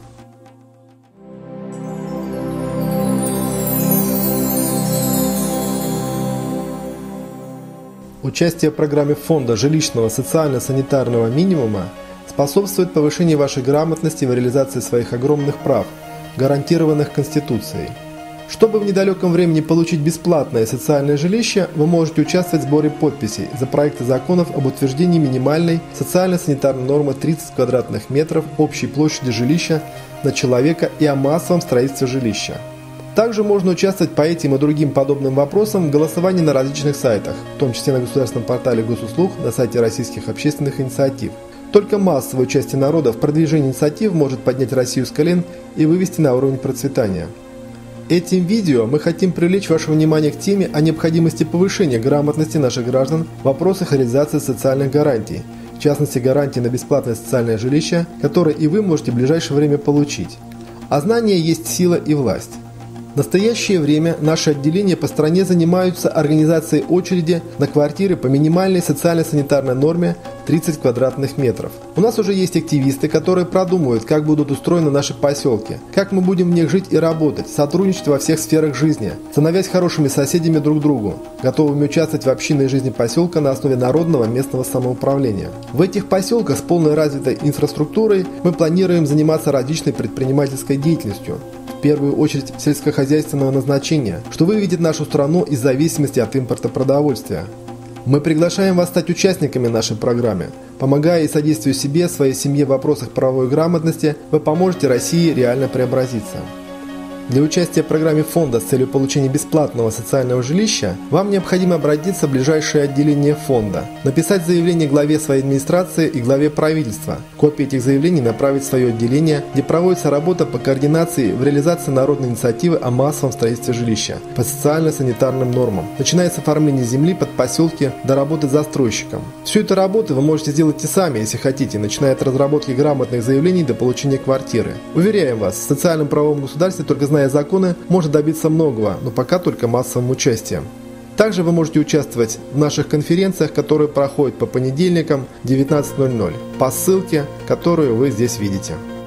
[SPEAKER 17] Участие в программе Фонда жилищного социально-санитарного минимума способствует повышению вашей грамотности в реализации своих огромных прав, гарантированных Конституцией. Чтобы в недалеком времени получить бесплатное социальное жилище, вы можете участвовать в сборе подписей за проекты законов об утверждении минимальной социально-санитарной нормы тридцать квадратных метров общей площади жилища на человека и о массовом строительстве жилища. Также можно участвовать по этим и другим подобным вопросам в голосовании на различных сайтах, в том числе на государственном портале Госуслуг, на сайте российских общественных инициатив. Только массовое участие народа в продвижении инициатив может поднять Россию с колен и вывести на уровень процветания. Этим видео мы хотим привлечь ваше внимание к теме о необходимости повышения грамотности наших граждан в вопросах реализации социальных гарантий, в частности гарантии на бесплатное социальное жилище, которое и вы можете в ближайшее время получить. А знание есть сила и власть. В настоящее время наши отделения по стране занимаются организацией очереди на квартиры по минимальной социально-санитарной норме тридцать квадратных метров. У нас уже есть активисты, которые продумывают, как будут устроены наши поселки, как мы будем в них жить и работать, сотрудничать во всех сферах жизни, становясь хорошими соседями друг другу, готовыми участвовать в общинной жизни поселка на основе народного местного самоуправления. В этих поселках с полной развитой инфраструктурой мы планируем заниматься различной предпринимательской деятельностью, в первую очередь сельскохозяйственного назначения, что выведет нашу страну из зависимости от импорта продовольствия. Мы приглашаем вас стать участниками нашей программы. Помогая и содействуя себе, своей семье в вопросах правовой грамотности, вы поможете России реально преобразиться. Для участия в программе фонда с целью получения бесплатного социального жилища вам необходимо обратиться в ближайшее отделение фонда, написать заявление главе своей администрации и главе правительства. Копии этих заявлений направить в свое отделение, где проводится работа по координации в реализации народной инициативы о массовом строительстве жилища по социально-санитарным нормам, начиная с оформления земли под поселки до работы с застройщиком. Всю эту работу вы можете сделать и сами, если хотите, начиная от разработки грамотных заявлений до получения квартиры. Уверяем вас, в социальном правовом государстве только зная законы, может добиться многого, но пока только массовым участием. Также вы можете участвовать в наших конференциях, которые проходят по понедельникам в девятнадцать ноль ноль, по ссылке, которую вы здесь видите.